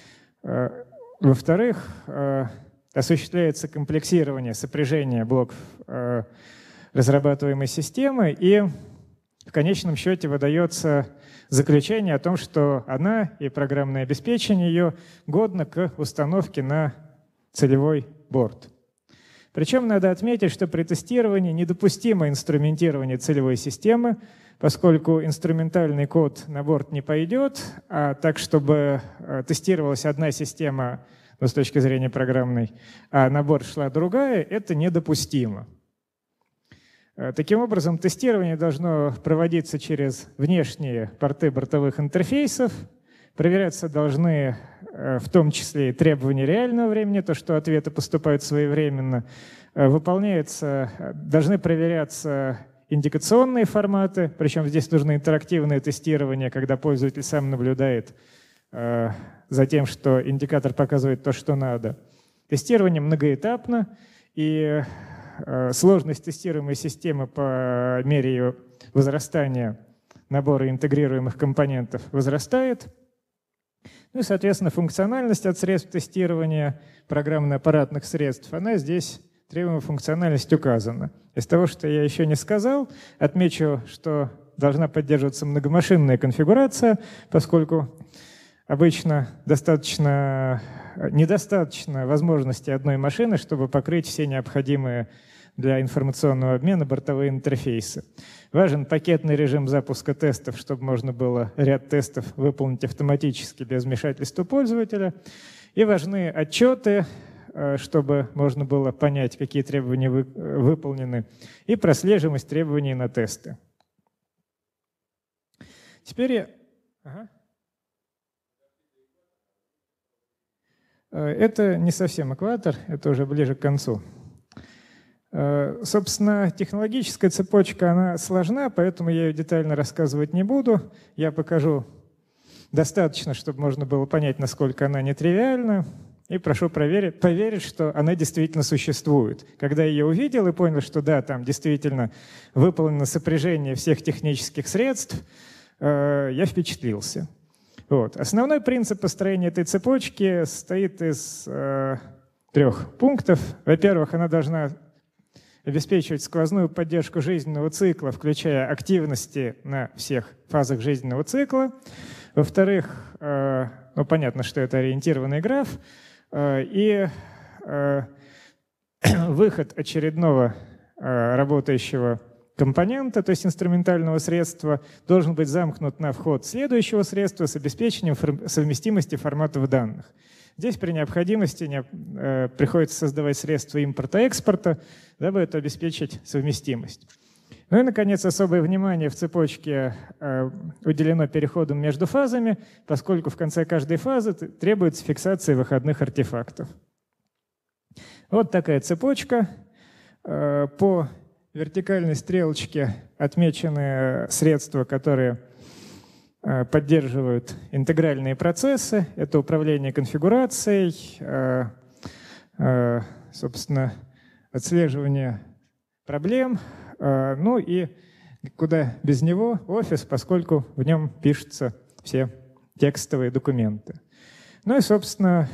во-вторых, осуществляется комплексирование, сопряжение блоков разрабатываемой системы, и в конечном счете выдается заключение о том, что она и программное обеспечение ее годно к установке на целевой борт. Причем надо отметить, что при тестировании недопустимо инструментирование целевой системы, поскольку инструментальный код на борт не пойдет, а так, чтобы тестировалась одна система, ну, с точки зрения программной, а на борт шла другая, это недопустимо. Таким образом, тестирование должно проводиться через внешние порты бортовых интерфейсов. Проверяться должны в том числе и требования реального времени, то, что ответы поступают своевременно. Выполняются, должны проверяться индикационные форматы, причем здесь нужно интерактивное тестирование, когда пользователь сам наблюдает за тем, что индикатор показывает то, что надо. Тестирование многоэтапно, и сложность тестируемой системы по мере ее возрастания набора интегрируемых компонентов возрастает. Ну и, соответственно, функциональность от средств тестирования программно-аппаратных средств, она здесь, требуемая функциональность, указана. Из того, что я еще не сказал, отмечу, что должна поддерживаться многомашинная конфигурация, поскольку обычно достаточно, недостаточно возможностей одной машины, чтобы покрыть все необходимые для информационного обмена бортовые интерфейсы. Важен пакетный режим запуска тестов, чтобы можно было ряд тестов выполнить автоматически без вмешательства пользователя. И важны отчеты, чтобы можно было понять, какие требования вы, выполнены, и прослеживаемость требований на тесты. Теперь я... Ага. Это не совсем экватор, это уже ближе к концу. Собственно, технологическая цепочка, она сложна, поэтому я ее детально рассказывать не буду. Я покажу достаточно, чтобы можно было понять, насколько она нетривиальна. И прошу проверить, поверить, что она действительно существует. Когда я ее увидел и понял, что да, там действительно выполнено сопряжение всех технических средств, я впечатлился. Вот. Основной принцип построения этой цепочки состоит из э, трех пунктов. Во-первых, она должна обеспечивать сквозную поддержку жизненного цикла, включая активности на всех фазах жизненного цикла. Во-вторых, э, ну, понятно, что это ориентированный граф. Э, и э, выход очередного э, работающего компонента, то есть инструментального средства, должен быть замкнут на вход следующего средства с обеспечением совместимости форматов данных. Здесь при необходимости не, э, приходится создавать средства импорта-экспорта, дабы это обеспечить совместимость. Ну и, наконец, особое внимание в цепочке э, уделено переходам между фазами, поскольку в конце каждой фазы требуется фиксация выходных артефактов. Вот такая цепочка. Э, по вертикальной стрелочке отмечены средства, которые э, поддерживают интегральные процессы. Это управление конфигурацией, э, э, собственно, отслеживание проблем. Э, ну и куда без него офис, поскольку в нем пишутся все текстовые документы. Ну и, собственно,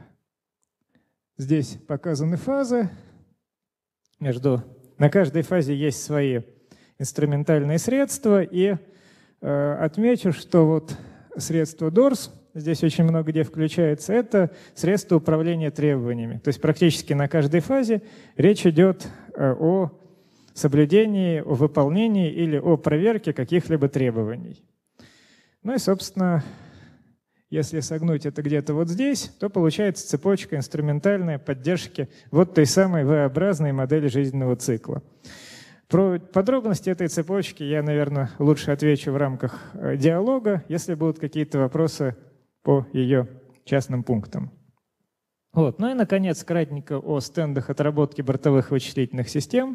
здесь показаны фазы. Между На каждой фазе есть свои инструментальные средства, и э, отмечу, что вот средство дорс, здесь очень много где включается, это средство управления требованиями. То есть практически на каждой фазе речь идет э, о соблюдении, о выполнении или о проверке каких-либо требований. Ну и, собственно, если согнуть это где-то вот здесь, то получается цепочка инструментальной поддержки вот той самой V-образной модели жизненного цикла. Про подробности этой цепочки я, наверное, лучше отвечу в рамках диалога, если будут какие-то вопросы по ее частным пунктам. Вот. Ну и, наконец, кратенько о стендах отработки бортовых вычислительных систем.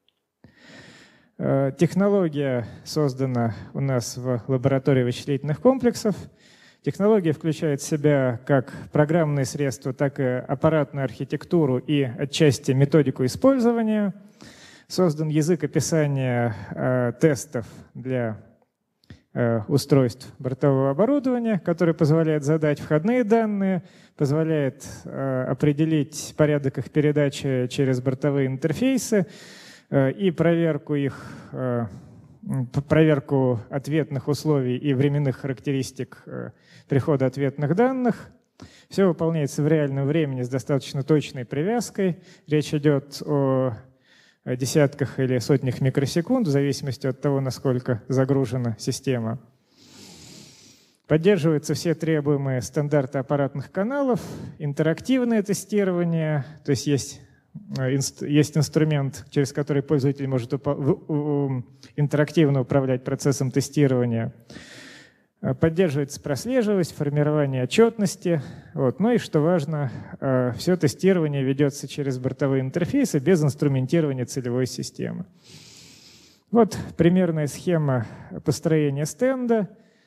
Технология создана у нас в лаборатории вычислительных комплексов. Технология включает в себя как программные средства, так и аппаратную архитектуру и отчасти методику использования. Создан язык описания э, тестов для э, устройств бортового оборудования, который позволяет задать входные данные, позволяет э, определить порядок их передачи через бортовые интерфейсы э, и проверку их э, проверку ответных условий и временных характеристик прихода ответных данных. Все выполняется в реальном времени с достаточно точной привязкой. Речь идет о десятках или сотнях микросекунд, в зависимости от того, насколько загружена система. Поддерживаются все требуемые стандарты аппаратных каналов, интерактивное тестирование, то есть есть Есть инструмент, через который пользователь может интерактивно управлять процессом тестирования. Поддерживается прослеживаемость, формирование отчетности. Вот. Ну и, что важно, все тестирование ведется через бортовые интерфейсы без инструментирования целевой системы. Вот примерная схема построения стенда.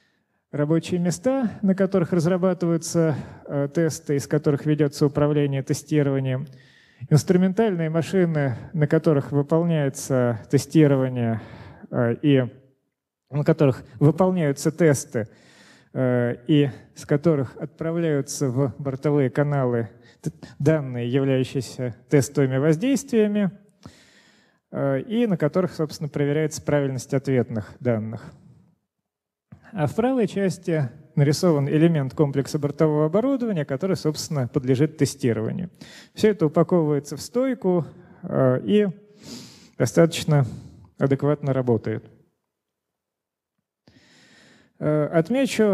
рабочие места, на которых разрабатываются э, тесты, из которых ведется управление тестированием, инструментальные машины, на которых выполняется тестирование э, и на которых выполняются тесты, э, и с которых отправляются в бортовые каналы данные, являющиеся тестовыми воздействиями, э, и на которых, собственно, проверяется правильность ответных данных. А в правой части нарисован элемент комплекса бортового оборудования, который, собственно, подлежит тестированию. Все это упаковывается в стойку э, и достаточно адекватно работает. Э, отмечу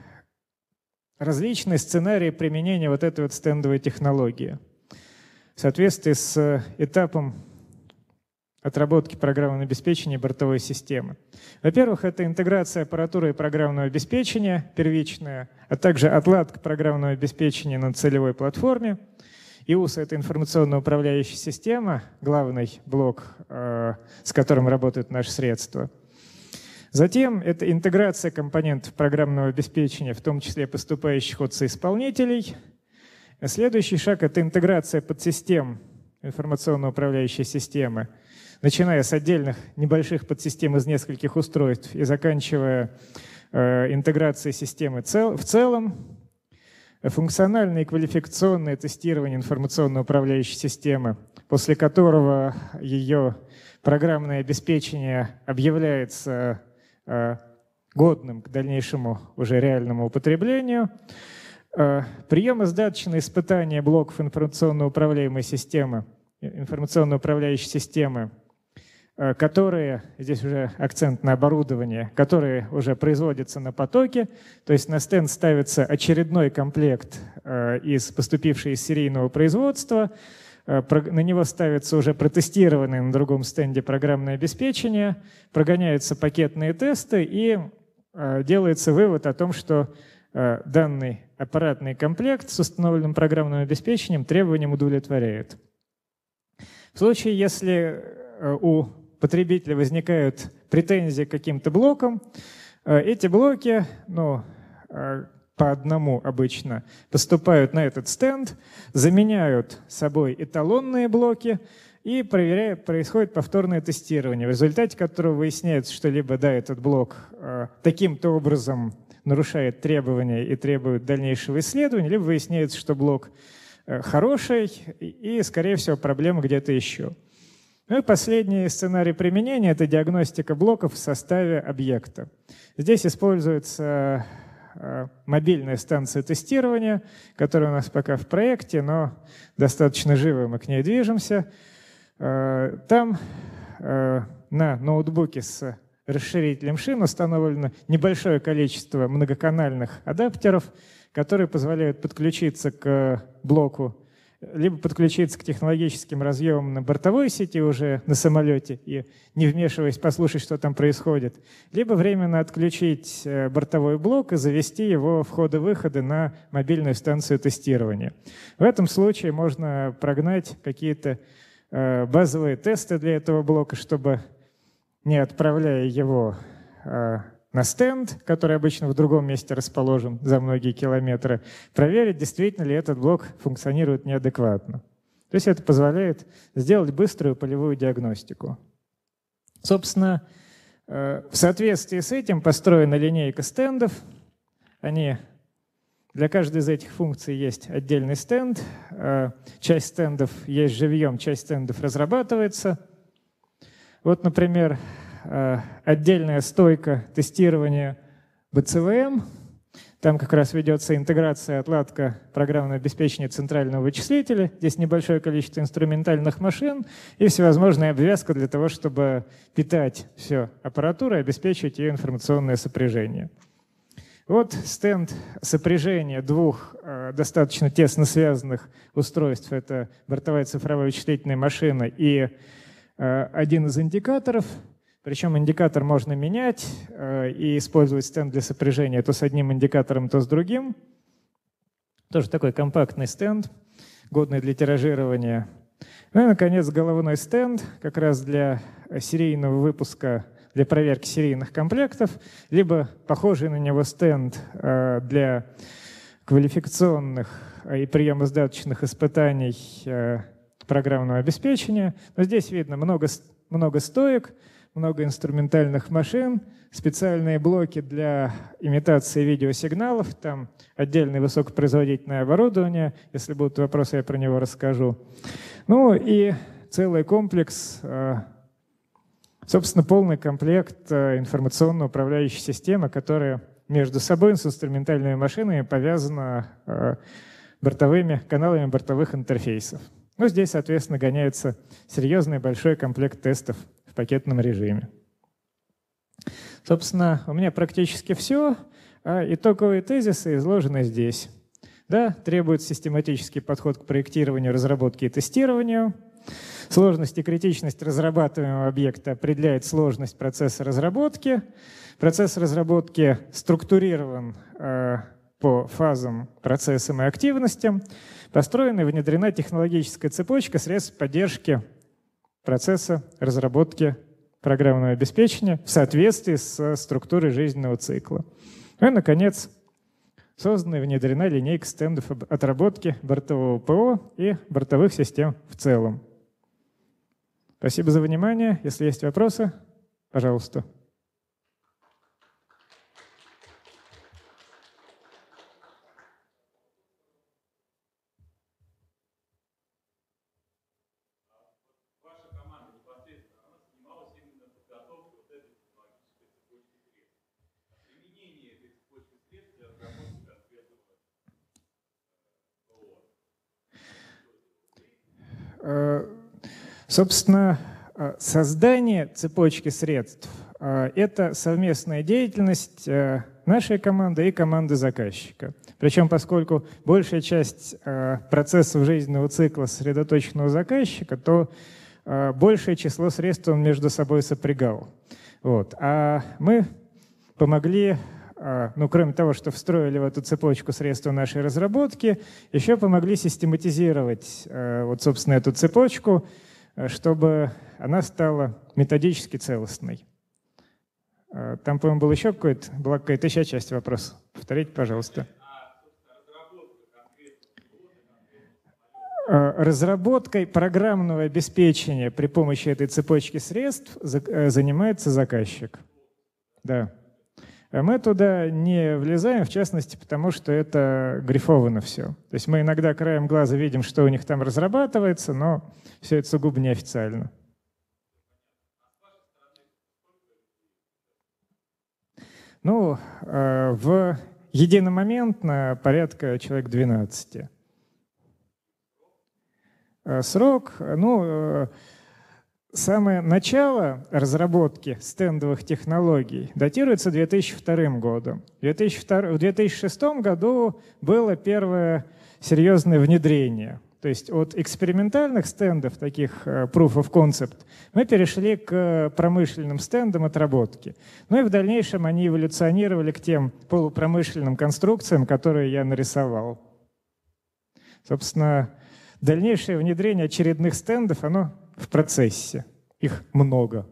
различные сценарии применения вот этой вот стендовой технологии в соответствии с этапом отработки программного обеспечения бортовой системы. Во-первых, это интеграция аппаратуры и программного обеспечения первичная, а также отладка программного обеспечения на целевой платформе. и ю эс — это информационно-управляющая система, главный блок, э, с которым работают наши средства. Затем это интеграция компонентов программного обеспечения, в том числе поступающих от соисполнителей. Следующий шаг — это интеграция подсистем информационно-управляющей системы, начиная с отдельных небольших подсистем из нескольких устройств и заканчивая э, интеграцией системы цел, в целом. Функциональное и квалификационное тестирование информационно-управляющей системы, после которого ее программное обеспечение объявляется э, годным к дальнейшему уже реальному употреблению. Э, приемо-сдаточное испытание блоков информационно-управляемой системы, информационно-управляющей системы, которые, здесь уже акцент на оборудование, которые уже производятся на потоке, то есть на стенд ставится очередной комплект из поступившей из серийного производства, на него ставится уже протестированное на другом стенде программное обеспечение, прогоняются пакетные тесты и делается вывод о том, что данный аппаратный комплект с установленным программным обеспечением требованиям удовлетворяет. В случае, если у потребителя возникают претензии к каким-то блокам, эти блоки, ну, по одному обычно, поступают на этот стенд, заменяют собой эталонные блоки и проверяют, происходит повторное тестирование, в результате которого выясняется, что либо да, этот блок таким-то образом нарушает требования и требует дальнейшего исследования, либо выясняется, что блок хороший и, скорее всего, проблема где-то еще. Ну и последний сценарий применения — это диагностика блоков в составе объекта. Здесь используется мобильная станция тестирования, которая у нас пока в проекте, но достаточно живо мы к ней движемся. Там на ноутбуке с расширителем шин установлено небольшое количество многоканальных адаптеров, которые позволяют подключиться к блоку, либо подключиться к технологическим разъемам на бортовой сети уже на самолете и, не вмешиваясь, послушать, что там происходит, либо временно отключить бортовой блок и завести его входы-выходы на мобильную станцию тестирования. В этом случае можно прогнать какие-то базовые тесты для этого блока, чтобы, не отправляя его на стенд, который обычно в другом месте расположен за многие километры, проверить, действительно ли этот блок функционирует неадекватно. То есть это позволяет сделать быструю полевую диагностику. Собственно, в соответствии с этим построена линейка стендов. Они, для каждой из этих функций есть отдельный стенд. Часть стендов есть живьем, часть стендов разрабатывается. Вот, например, отдельная стойка тестирования бэ цэ вэ эм. Там как раз ведется интеграция, отладка программного обеспечения центрального вычислителя. Здесь небольшое количество инструментальных машин и всевозможная обвязка для того, чтобы питать всю аппаратуру и обеспечивать ее информационное сопряжение. Вот стенд сопряжения двух э, достаточно тесно связанных устройств. Это бортовая цифровая вычислительная машина и э, один из индикаторов. Причем индикатор можно менять э, и использовать стенд для сопряжения то с одним индикатором, то с другим. Тоже такой компактный стенд, годный для тиражирования. Ну и, наконец, головной стенд, как раз для серийного выпуска для проверки серийных комплектов, либо похожий на него стенд для квалификационных и приемо-сдаточных испытаний программного обеспечения. Но здесь видно много, много стоек, много инструментальных машин, специальные блоки для имитации видеосигналов, там отдельное высокопроизводительное оборудование. Если будут вопросы, я про него расскажу. Ну и целый комплекс, собственно, полный комплект информационно-управляющей системы, которая между собой с инструментальными машинами повязана бортовыми каналами бортовых интерфейсов. Ну, здесь, соответственно, гоняется серьезный большой комплект тестов в пакетном режиме. Собственно, у меня практически все, а итоговые тезисы изложены здесь. Да, требует систематический подход к проектированию, разработке и тестированию. Сложность и критичность разрабатываемого объекта определяет сложность процесса разработки. Процесс разработки структурирован э, по фазам, процессам и активностям. Построена и внедрена технологическая цепочка средств поддержки процесса разработки программного обеспечения в соответствии с структурой жизненного цикла. Ну и, наконец, создана и внедрена линейка стендов отработки бортового ПО и бортовых систем в целом. Спасибо за внимание. Если есть вопросы, пожалуйста. Собственно, создание цепочки средств – это совместная деятельность нашей команды и команды заказчика. Причем, поскольку большая часть процессов жизненного цикла сосредоточена у заказчика, то большее число средств он между собой сопрягал. Вот. А мы помогли, ну, кроме того, что встроили в эту цепочку средства нашей разработки, еще помогли систематизировать, вот, собственно, эту цепочку, чтобы она стала методически целостной. Там, по-моему, был еще какой-то, была какая-то еще часть вопроса. Повторите, пожалуйста. Разработкой программного обеспечения при помощи этой цепочки средств занимается заказчик. Да. Мы туда не влезаем, в частности, потому что это грифовано все. То есть мы иногда краем глаза видим, что у них там разрабатывается, но все это сугубо неофициально. Ну, в единомоментно порядка человек двенадцати. Срок, ну, самое начало разработки стендовых технологий датируется две тысячи вторым годом. В две тысячи шестом году было первое серьезное внедрение. То есть от экспериментальных стендов, таких proof of concept, мы перешли к промышленным стендам отработки. Ну и в дальнейшем они эволюционировали к тем полупромышленным конструкциям, которые я нарисовал. Собственно, дальнейшее внедрение очередных стендов, оно в процессе. Их много.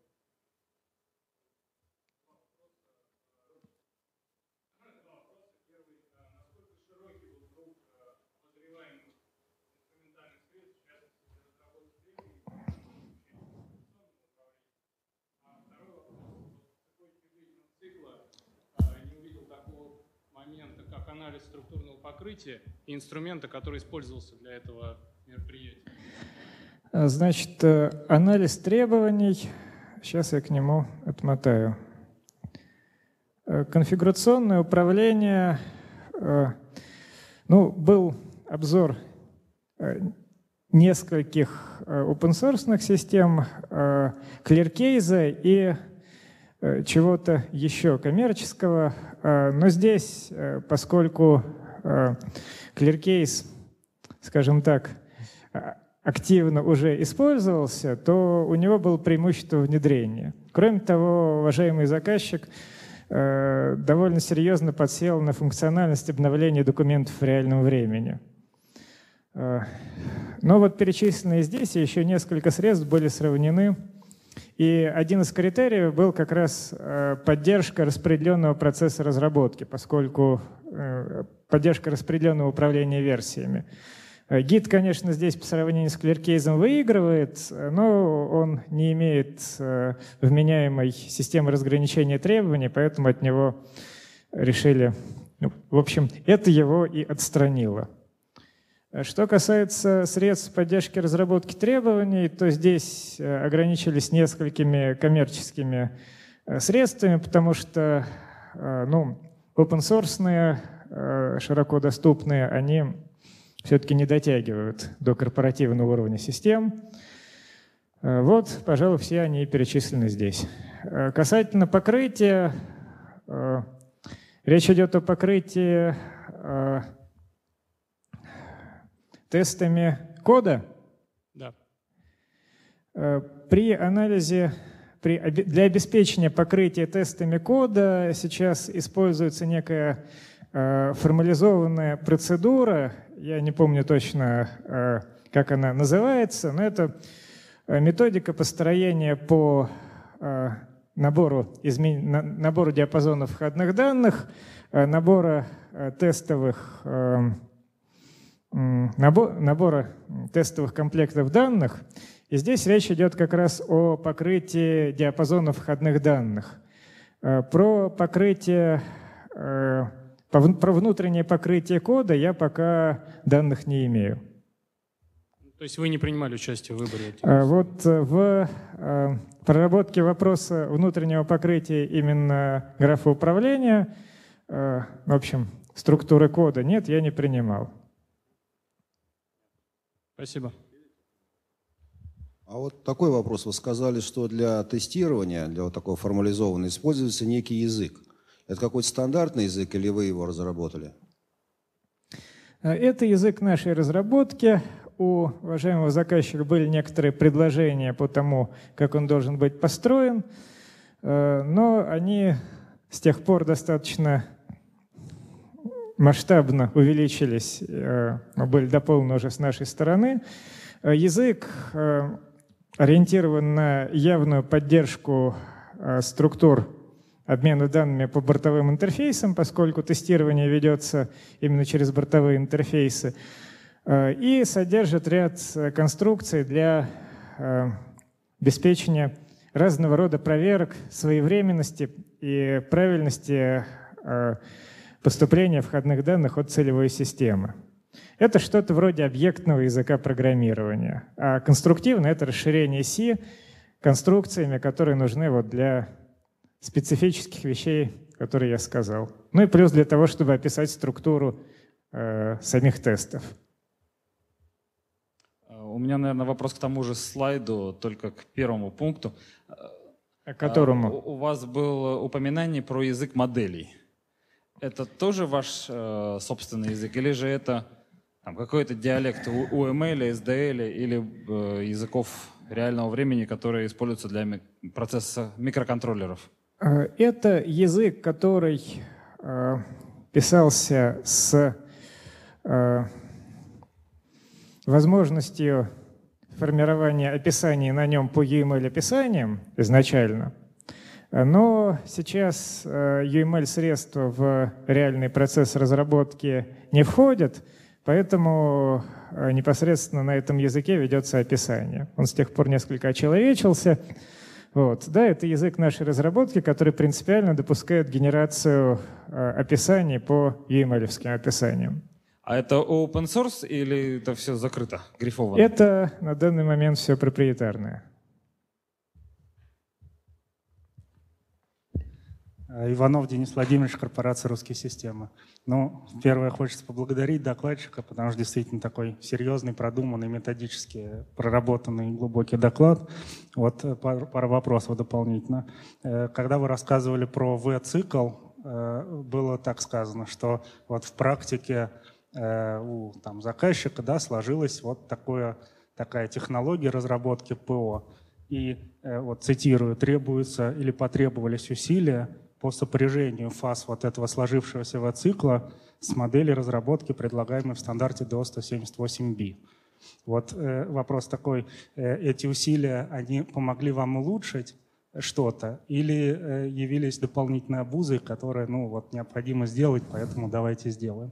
Анализ структурного покрытия и инструмента, который использовался для этого мероприятия. Значит, анализ требований, сейчас я к нему отмотаю. Конфигурационное управление, ну, был обзор нескольких open-source систем, клиркейза и чего-то еще коммерческого, но здесь, поскольку клиркейз, скажем так, активно уже использовался, то у него было преимущество внедрения. Кроме того, уважаемый заказчик довольно серьезно подсел на функциональность обновления документов в реальном времени. Но вот перечисленные здесь еще несколько средств были сравнены И один из критериев был как раз поддержка распределенного процесса разработки, поскольку поддержка распределенного управления версиями. Гид, конечно, здесь по сравнению с клеркейзом выигрывает, но он не имеет вменяемой системы разграничения требований, поэтому от него решили... Ну, в общем, это его и отстранило. Что касается средств поддержки разработки требований, то здесь ограничились несколькими коммерческими средствами, потому что ну, open-source, широко доступные, они все-таки не дотягивают до корпоративного уровня систем. Вот, пожалуй, все они перечислены здесь. Касательно покрытия, речь идет о покрытии тестами кода. Да. При анализе, при, для обеспечения покрытия тестами кода сейчас используется некая э, формализованная процедура, я не помню точно, э, как она называется, но это методика построения по э, набору, измен... на, набору диапазонов входных данных, э, набора э, тестовых э, Набор, набора тестовых комплектов данных. И здесь речь идет как раз о покрытии диапазонов входных данных. Про покрытие, про внутреннее покрытие кода я пока данных не имею. То есть вы не принимали участие в выборе? Вот в проработке вопроса внутреннего покрытия именно графа управления, в общем, структуры кода, нет, я не принимал. Спасибо. А вот такой вопрос. Вы сказали, что для тестирования, для вот такого формализованного, используется некий язык. Это какой-то стандартный язык или вы его разработали? Это язык нашей разработки. У уважаемого заказчика были некоторые предложения по тому, как он должен быть построен, но они с тех пор достаточно масштабно увеличились, были дополнены уже с нашей стороны. Язык ориентирован на явную поддержку структур обмена данными по бортовым интерфейсам, поскольку тестирование ведется именно через бортовые интерфейсы, и содержит ряд конструкций для обеспечения разного рода проверок своевременности и правильности поступления входных данных от целевой системы. Это что-то вроде объектного языка программирования. А конструктивно — это расширение си конструкциями, которые нужны вот для специфических вещей, которые я сказал. Ну и плюс для того, чтобы описать структуру э, самих тестов. У меня, наверное, вопрос к тому же слайду, только к первому пункту. К которому? У вас было упоминание про язык моделей. Это тоже ваш э, собственный язык, или же это какой-то диалект у эм эл, эс ди эл или э, языков реального времени, которые используются для ми процесса микроконтроллеров? Это язык, который э, писался с э, возможностью формирования описаний на нем по ю эм эл-описаниям изначально. Но сейчас ю эм эл-средства в реальный процесс разработки не входят, поэтому непосредственно на этом языке ведется описание. Он с тех пор несколько очеловечился. Вот. Да, это язык нашей разработки, который принципиально допускает генерацию описаний по ю эм эл-овским описаниям. А это open source или это все закрыто, грифовано? Это на данный момент все проприетарное. Иванов Денис Владимирович, корпорация «Русские системы». Ну, первое, хочется поблагодарить докладчика, потому что действительно такой серьезный, продуманный, методически проработанный глубокий доклад. Вот пара, пара вопросов дополнительно. Когда вы рассказывали про V-цикл, было так сказано, что вот в практике у там, заказчика да, сложилась вот такое, такая технология разработки ПО. И, вот цитирую, требуются или потребовались усилия по сопряжению фаз вот этого сложившегося V-цикла с моделью разработки, предлагаемой в стандарте ди о сто семьдесят восемь би. Вот э, вопрос такой, э, эти усилия, они помогли вам улучшить что-то или э, явились дополнительной обузой, которые, ну, вот, необходимо сделать, поэтому давайте сделаем?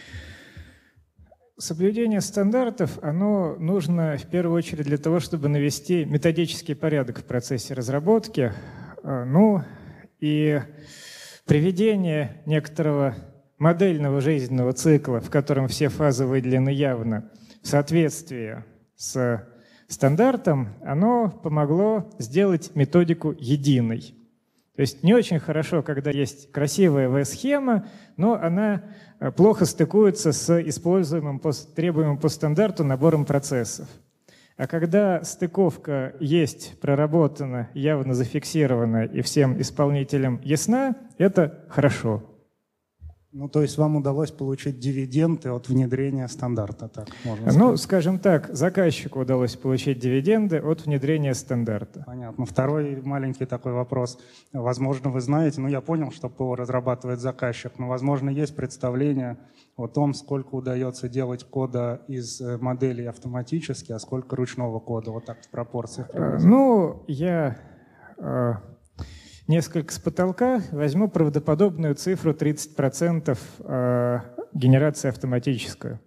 Соблюдение стандартов, оно нужно в первую очередь для того, чтобы навести методический порядок в процессе разработки. Ну и приведение некоторого модельного жизненного цикла, в котором все фазы выделены явно, в соответствии с стандартом, оно помогло сделать методику единой. То есть не очень хорошо, когда есть красивая вэ-схема, но она плохо стыкуется с используемым, по, требуемым по стандарту набором процессов. А когда стыковка есть, проработана, явно зафиксирована и всем исполнителям ясна, это хорошо. Ну, то есть вам удалось получить дивиденды от внедрения стандарта, так можно сказать? Ну, скажем так, заказчику удалось получить дивиденды от внедрения стандарта. Понятно. Второй маленький такой вопрос. Возможно, вы знаете, ну, я понял, что ПО разрабатывает заказчик, но, возможно, есть представление о том, сколько удается делать кода из моделей автоматически, а сколько ручного кода, вот так в пропорциях. Ну, я... Несколько с потолка возьму правдоподобную цифру тридцать процентов генерации автоматическую.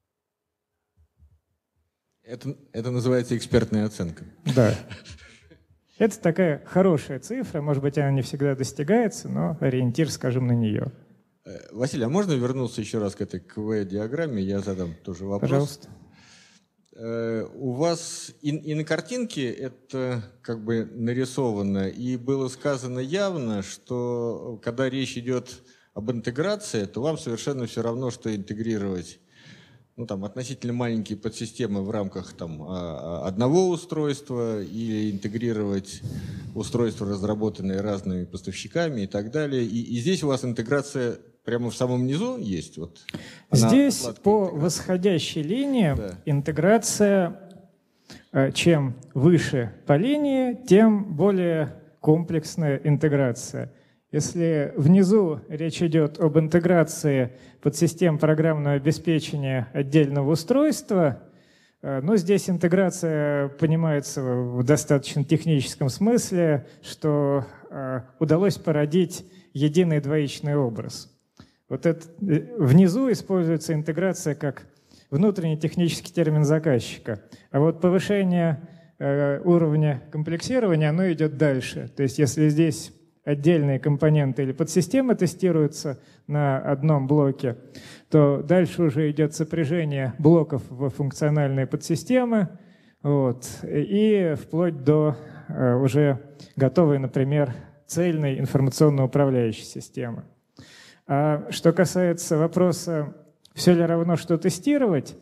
Это, это называется экспертная оценка. Да. Это такая хорошая цифра, может быть, она не всегда достигается, но ориентир, скажем, на нее. Василий, а можно вернуться еще раз к этой КВ-диаграмме? Я задам тоже вопрос. Пожалуйста. У вас и, и на картинке это как бы нарисовано, и было сказано явно, что когда речь идет об интеграции, то вам совершенно все равно, что интегрировать, ну, там, относительно маленькие подсистемы в рамках там, одного устройства или интегрировать устройства, разработанные разными поставщиками и так далее. И, и здесь у вас интеграция прямо в самом низу есть? Вот, здесь по восходящей линии да. интеграция, чем выше по линии, тем более комплексная интеграция. Если внизу речь идет об интеграции подсистем программного обеспечения отдельного устройства, но здесь интеграция понимается в достаточно техническом смысле, что удалось породить единый двоичный образ. Вот это, внизу используется интеграция как внутренний технический термин заказчика, а вот повышение э, уровня комплексирования, оно идет дальше. То есть если здесь отдельные компоненты или подсистемы тестируются на одном блоке, то дальше уже идет сопряжение блоков в функциональные подсистемы, вот, и вплоть до э, уже готовой, например, цельной информационно-управляющей системы. А что касается вопроса, все ли равно, что тестировать,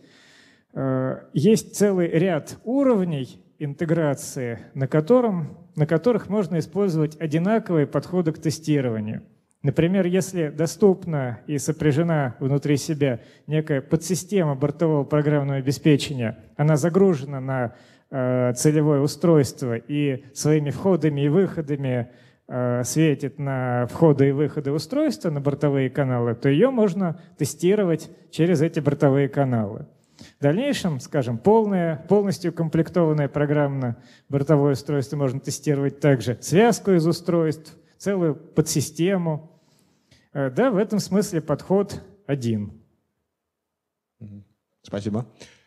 есть целый ряд уровней интеграции, на, котором, на которых можно использовать одинаковые подходы к тестированию. Например, если доступна и сопряжена внутри себя некая подсистема бортового программного обеспечения, она загружена на целевое устройство и своими входами и выходами светит на входы и выходы устройства, на бортовые каналы, то ее можно тестировать через эти бортовые каналы. В дальнейшем, скажем, полное, полностью комплектованное программно-бортовое устройство можно тестировать также связку из устройств, целую подсистему. Да, в этом смысле подход один. Спасибо.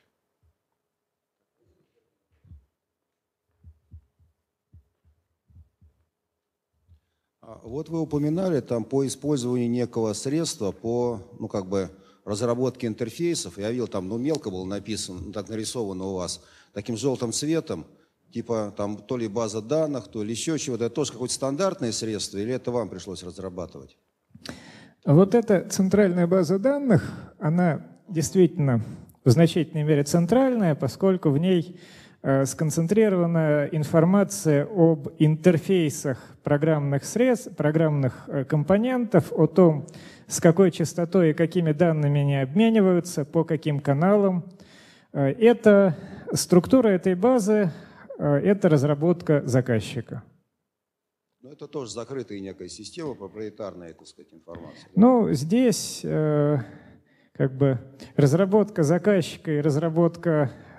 Вот вы упоминали там по использованию некого средства по, ну, как бы, разработке интерфейсов. Я видел, там, ну, мелко было написано, так нарисовано у вас, таким желтым цветом, типа там то ли база данных, то ли еще чего-то. Это тоже какое-то стандартное средство или это вам пришлось разрабатывать? Вот эта центральная база данных, она действительно в значительной мере центральная, поскольку в ней сконцентрирована информация об интерфейсах программных средств, программных компонентов, о том, с какой частотой и какими данными они обмениваются, по каким каналам. Это структура этой базы, это разработка заказчика. Но это тоже закрытая некая система, проприетарная, так сказать, информация. Ну, здесь как бы разработка заказчика и разработка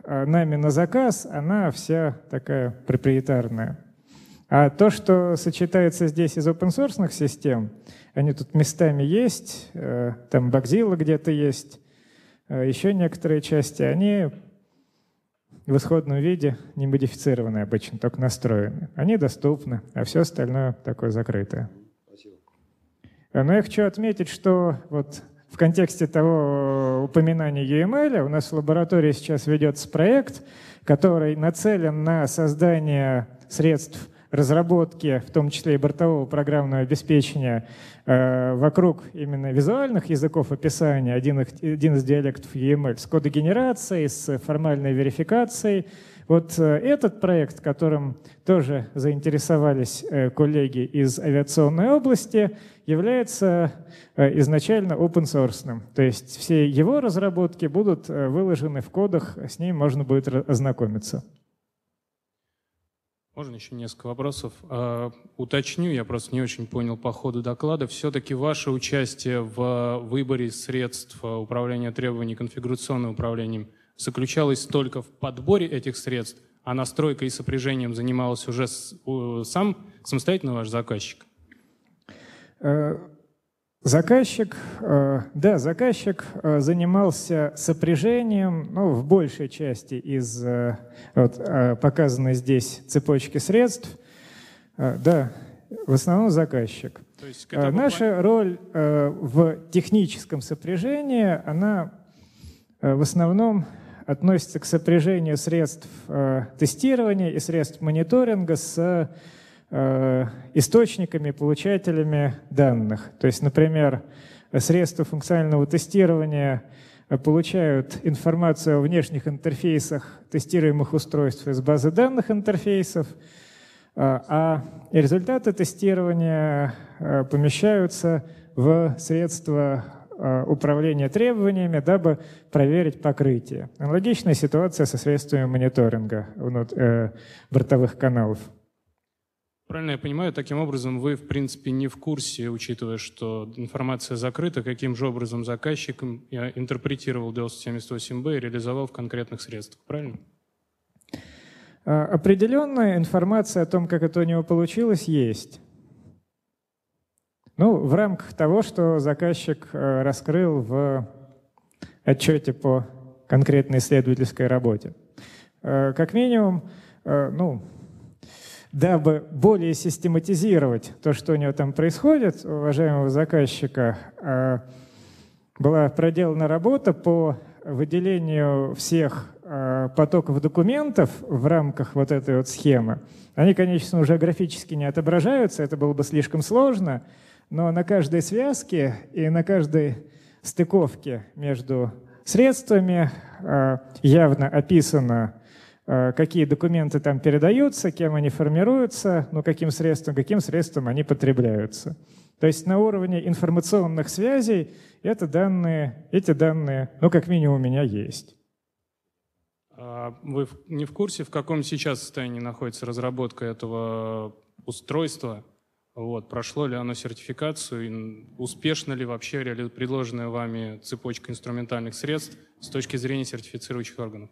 нами на заказ, она вся такая проприетарная. А то, что сочетается здесь из open-source систем, они тут местами есть, там Bugzilla где-то есть, еще некоторые части, они в исходном виде не модифицированы обычно, только настроены. Они доступны, а все остальное такое закрытое. Спасибо. Но я хочу отметить, что вот в контексте того упоминания ю эм эл у нас в лаборатории сейчас ведется проект, который нацелен на создание средств разработки, в том числе и бортового программного обеспечения, э, вокруг именно визуальных языков описания, один, их, один из диалектов ю эм эл, с кодогенерацией, с формальной верификацией. Вот э, этот проект, которым тоже заинтересовались э, коллеги из авиационной области, является э, изначально open-source. То есть все его разработки будут э, выложены в кодах, с ним можно будет ознакомиться. Можно еще несколько вопросов? Uh, уточню, я просто не очень понял по ходу доклада. Все-таки ваше участие в выборе средств управления требований конфигурационным управлением заключалось только в подборе этих средств, а настройкой и сопряжением занимался уже с, uh, сам самостоятельно ваш заказчик? Uh... Заказчик, да, заказчик занимался сопряжением, ну, в большей части из вот, показанной здесь цепочки средств. Да, в основном заказчик. То есть, наша роль в техническом сопряжении, она в основном относится к сопряжению средств тестирования и средств мониторинга с источниками, получателями данных. То есть, например, средства функционального тестирования получают информацию о внешних интерфейсах тестируемых устройств из базы данных интерфейсов, а результаты тестирования помещаются в средства управления требованиями, дабы проверить покрытие. Аналогичная ситуация со средствами мониторинга бортовых каналов. Правильно я понимаю, таким образом вы, в принципе, не в курсе, учитывая, что информация закрыта, каким же образом заказчик интерпретировал ди о эс семьдесят восемь бэ и реализовал в конкретных средствах, правильно? Определенная информация о том, как это у него получилось, есть. Ну, в рамках того, что заказчик раскрыл в отчете по конкретной исследовательской работе. Как минимум, ну, дабы более систематизировать то, что у него там происходит, у уважаемого заказчика была проделана работа по выделению всех потоков документов в рамках вот этой вот схемы. Они, конечно, уже графически не отображаются, это было бы слишком сложно, но на каждой связке и на каждой стыковке между средствами явно описано, какие документы там передаются, кем они формируются, ну, каким средством, каким средством они потребляются. То есть на уровне информационных связей это данные, эти данные, ну, как минимум, у меня есть. Вы не в курсе, в каком сейчас состоянии находится разработка этого устройства? Вот, прошло ли оно сертификацию, и успешно ли вообще предложенная вами цепочка инструментальных средств с точки зрения сертифицирующих органов?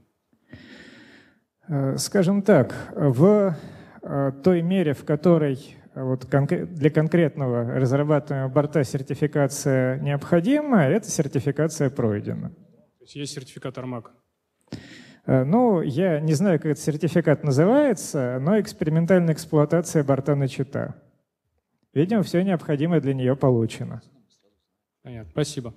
Скажем так, в той мере, в которой вот для конкретного разрабатываемого борта сертификация необходима, эта сертификация пройдена. То есть есть сертификат Армака? Ну, я не знаю, как этот сертификат называется, но экспериментальная эксплуатация борта начата. Видимо, все необходимое для нее получено. Понятно. Спасибо.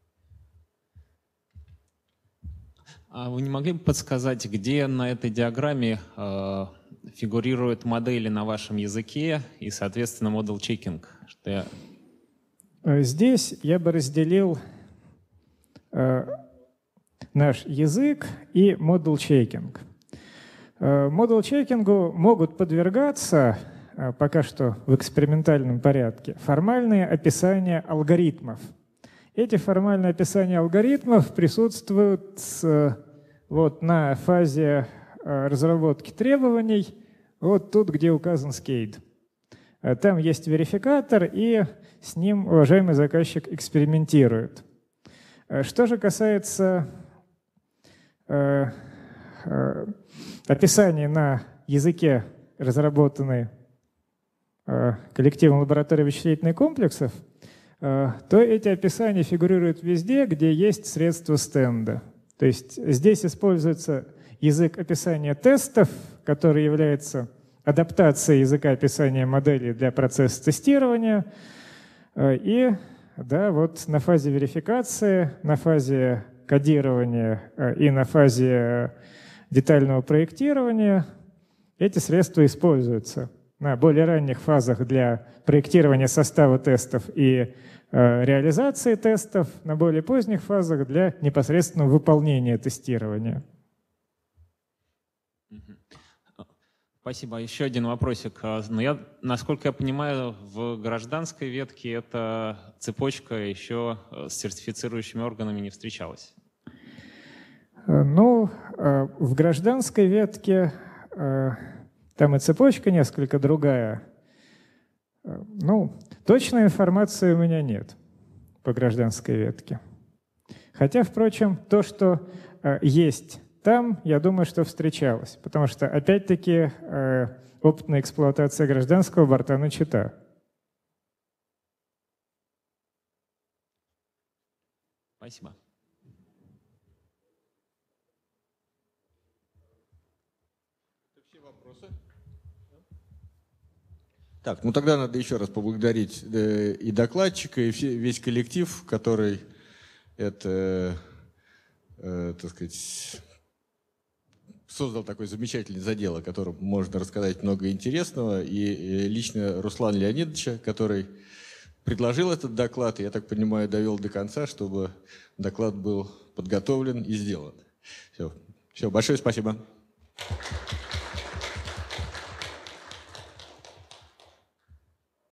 А вы не могли бы подсказать, где на этой диаграмме э, фигурируют модели на вашем языке и, соответственно, model checking? Что я... Здесь я бы разделил э, наш язык и model checking. Э, model checking могут подвергаться, э, пока что в экспериментальном порядке, формальные описания алгоритмов. Эти формальные описания алгоритмов присутствуют вот на фазе разработки требований, вот тут, где указан скейд. Там есть верификатор, и с ним уважаемый заказчик экспериментирует. Что же касается описания на языке, разработанные коллективом лаборатории вычислительных комплексов, то эти описания фигурируют везде, где есть средства стенда. То есть здесь используется язык описания тестов, который является адаптацией языка описания моделей для процесса тестирования. И да, вот на фазе верификации, на фазе кодирования и на фазе детального проектирования эти средства используются. На более ранних фазах для проектирования состава тестов и э, реализации тестов, на более поздних фазах для непосредственного выполнения тестирования. Спасибо. Еще один вопросик. Но я, насколько я понимаю, в гражданской ветке эта цепочка еще с сертифицирующими органами не встречалась. Ну, в гражданской ветке там и цепочка несколько другая. Ну, точной информации у меня нет по гражданской ветке. Хотя, впрочем, то, что есть там, я думаю, что встречалось. Потому что, опять-таки, опытная эксплуатация гражданского борта начата. Спасибо. Все вопросы? Так, ну тогда надо еще раз поблагодарить и докладчика, и весь коллектив, который это, так сказать, создал такой замечательный задел, о котором можно рассказать много интересного, и лично Руслана Леонидовича, который предложил этот доклад, и, я так понимаю, довел до конца, чтобы доклад был подготовлен и сделан. Все, Все большое спасибо.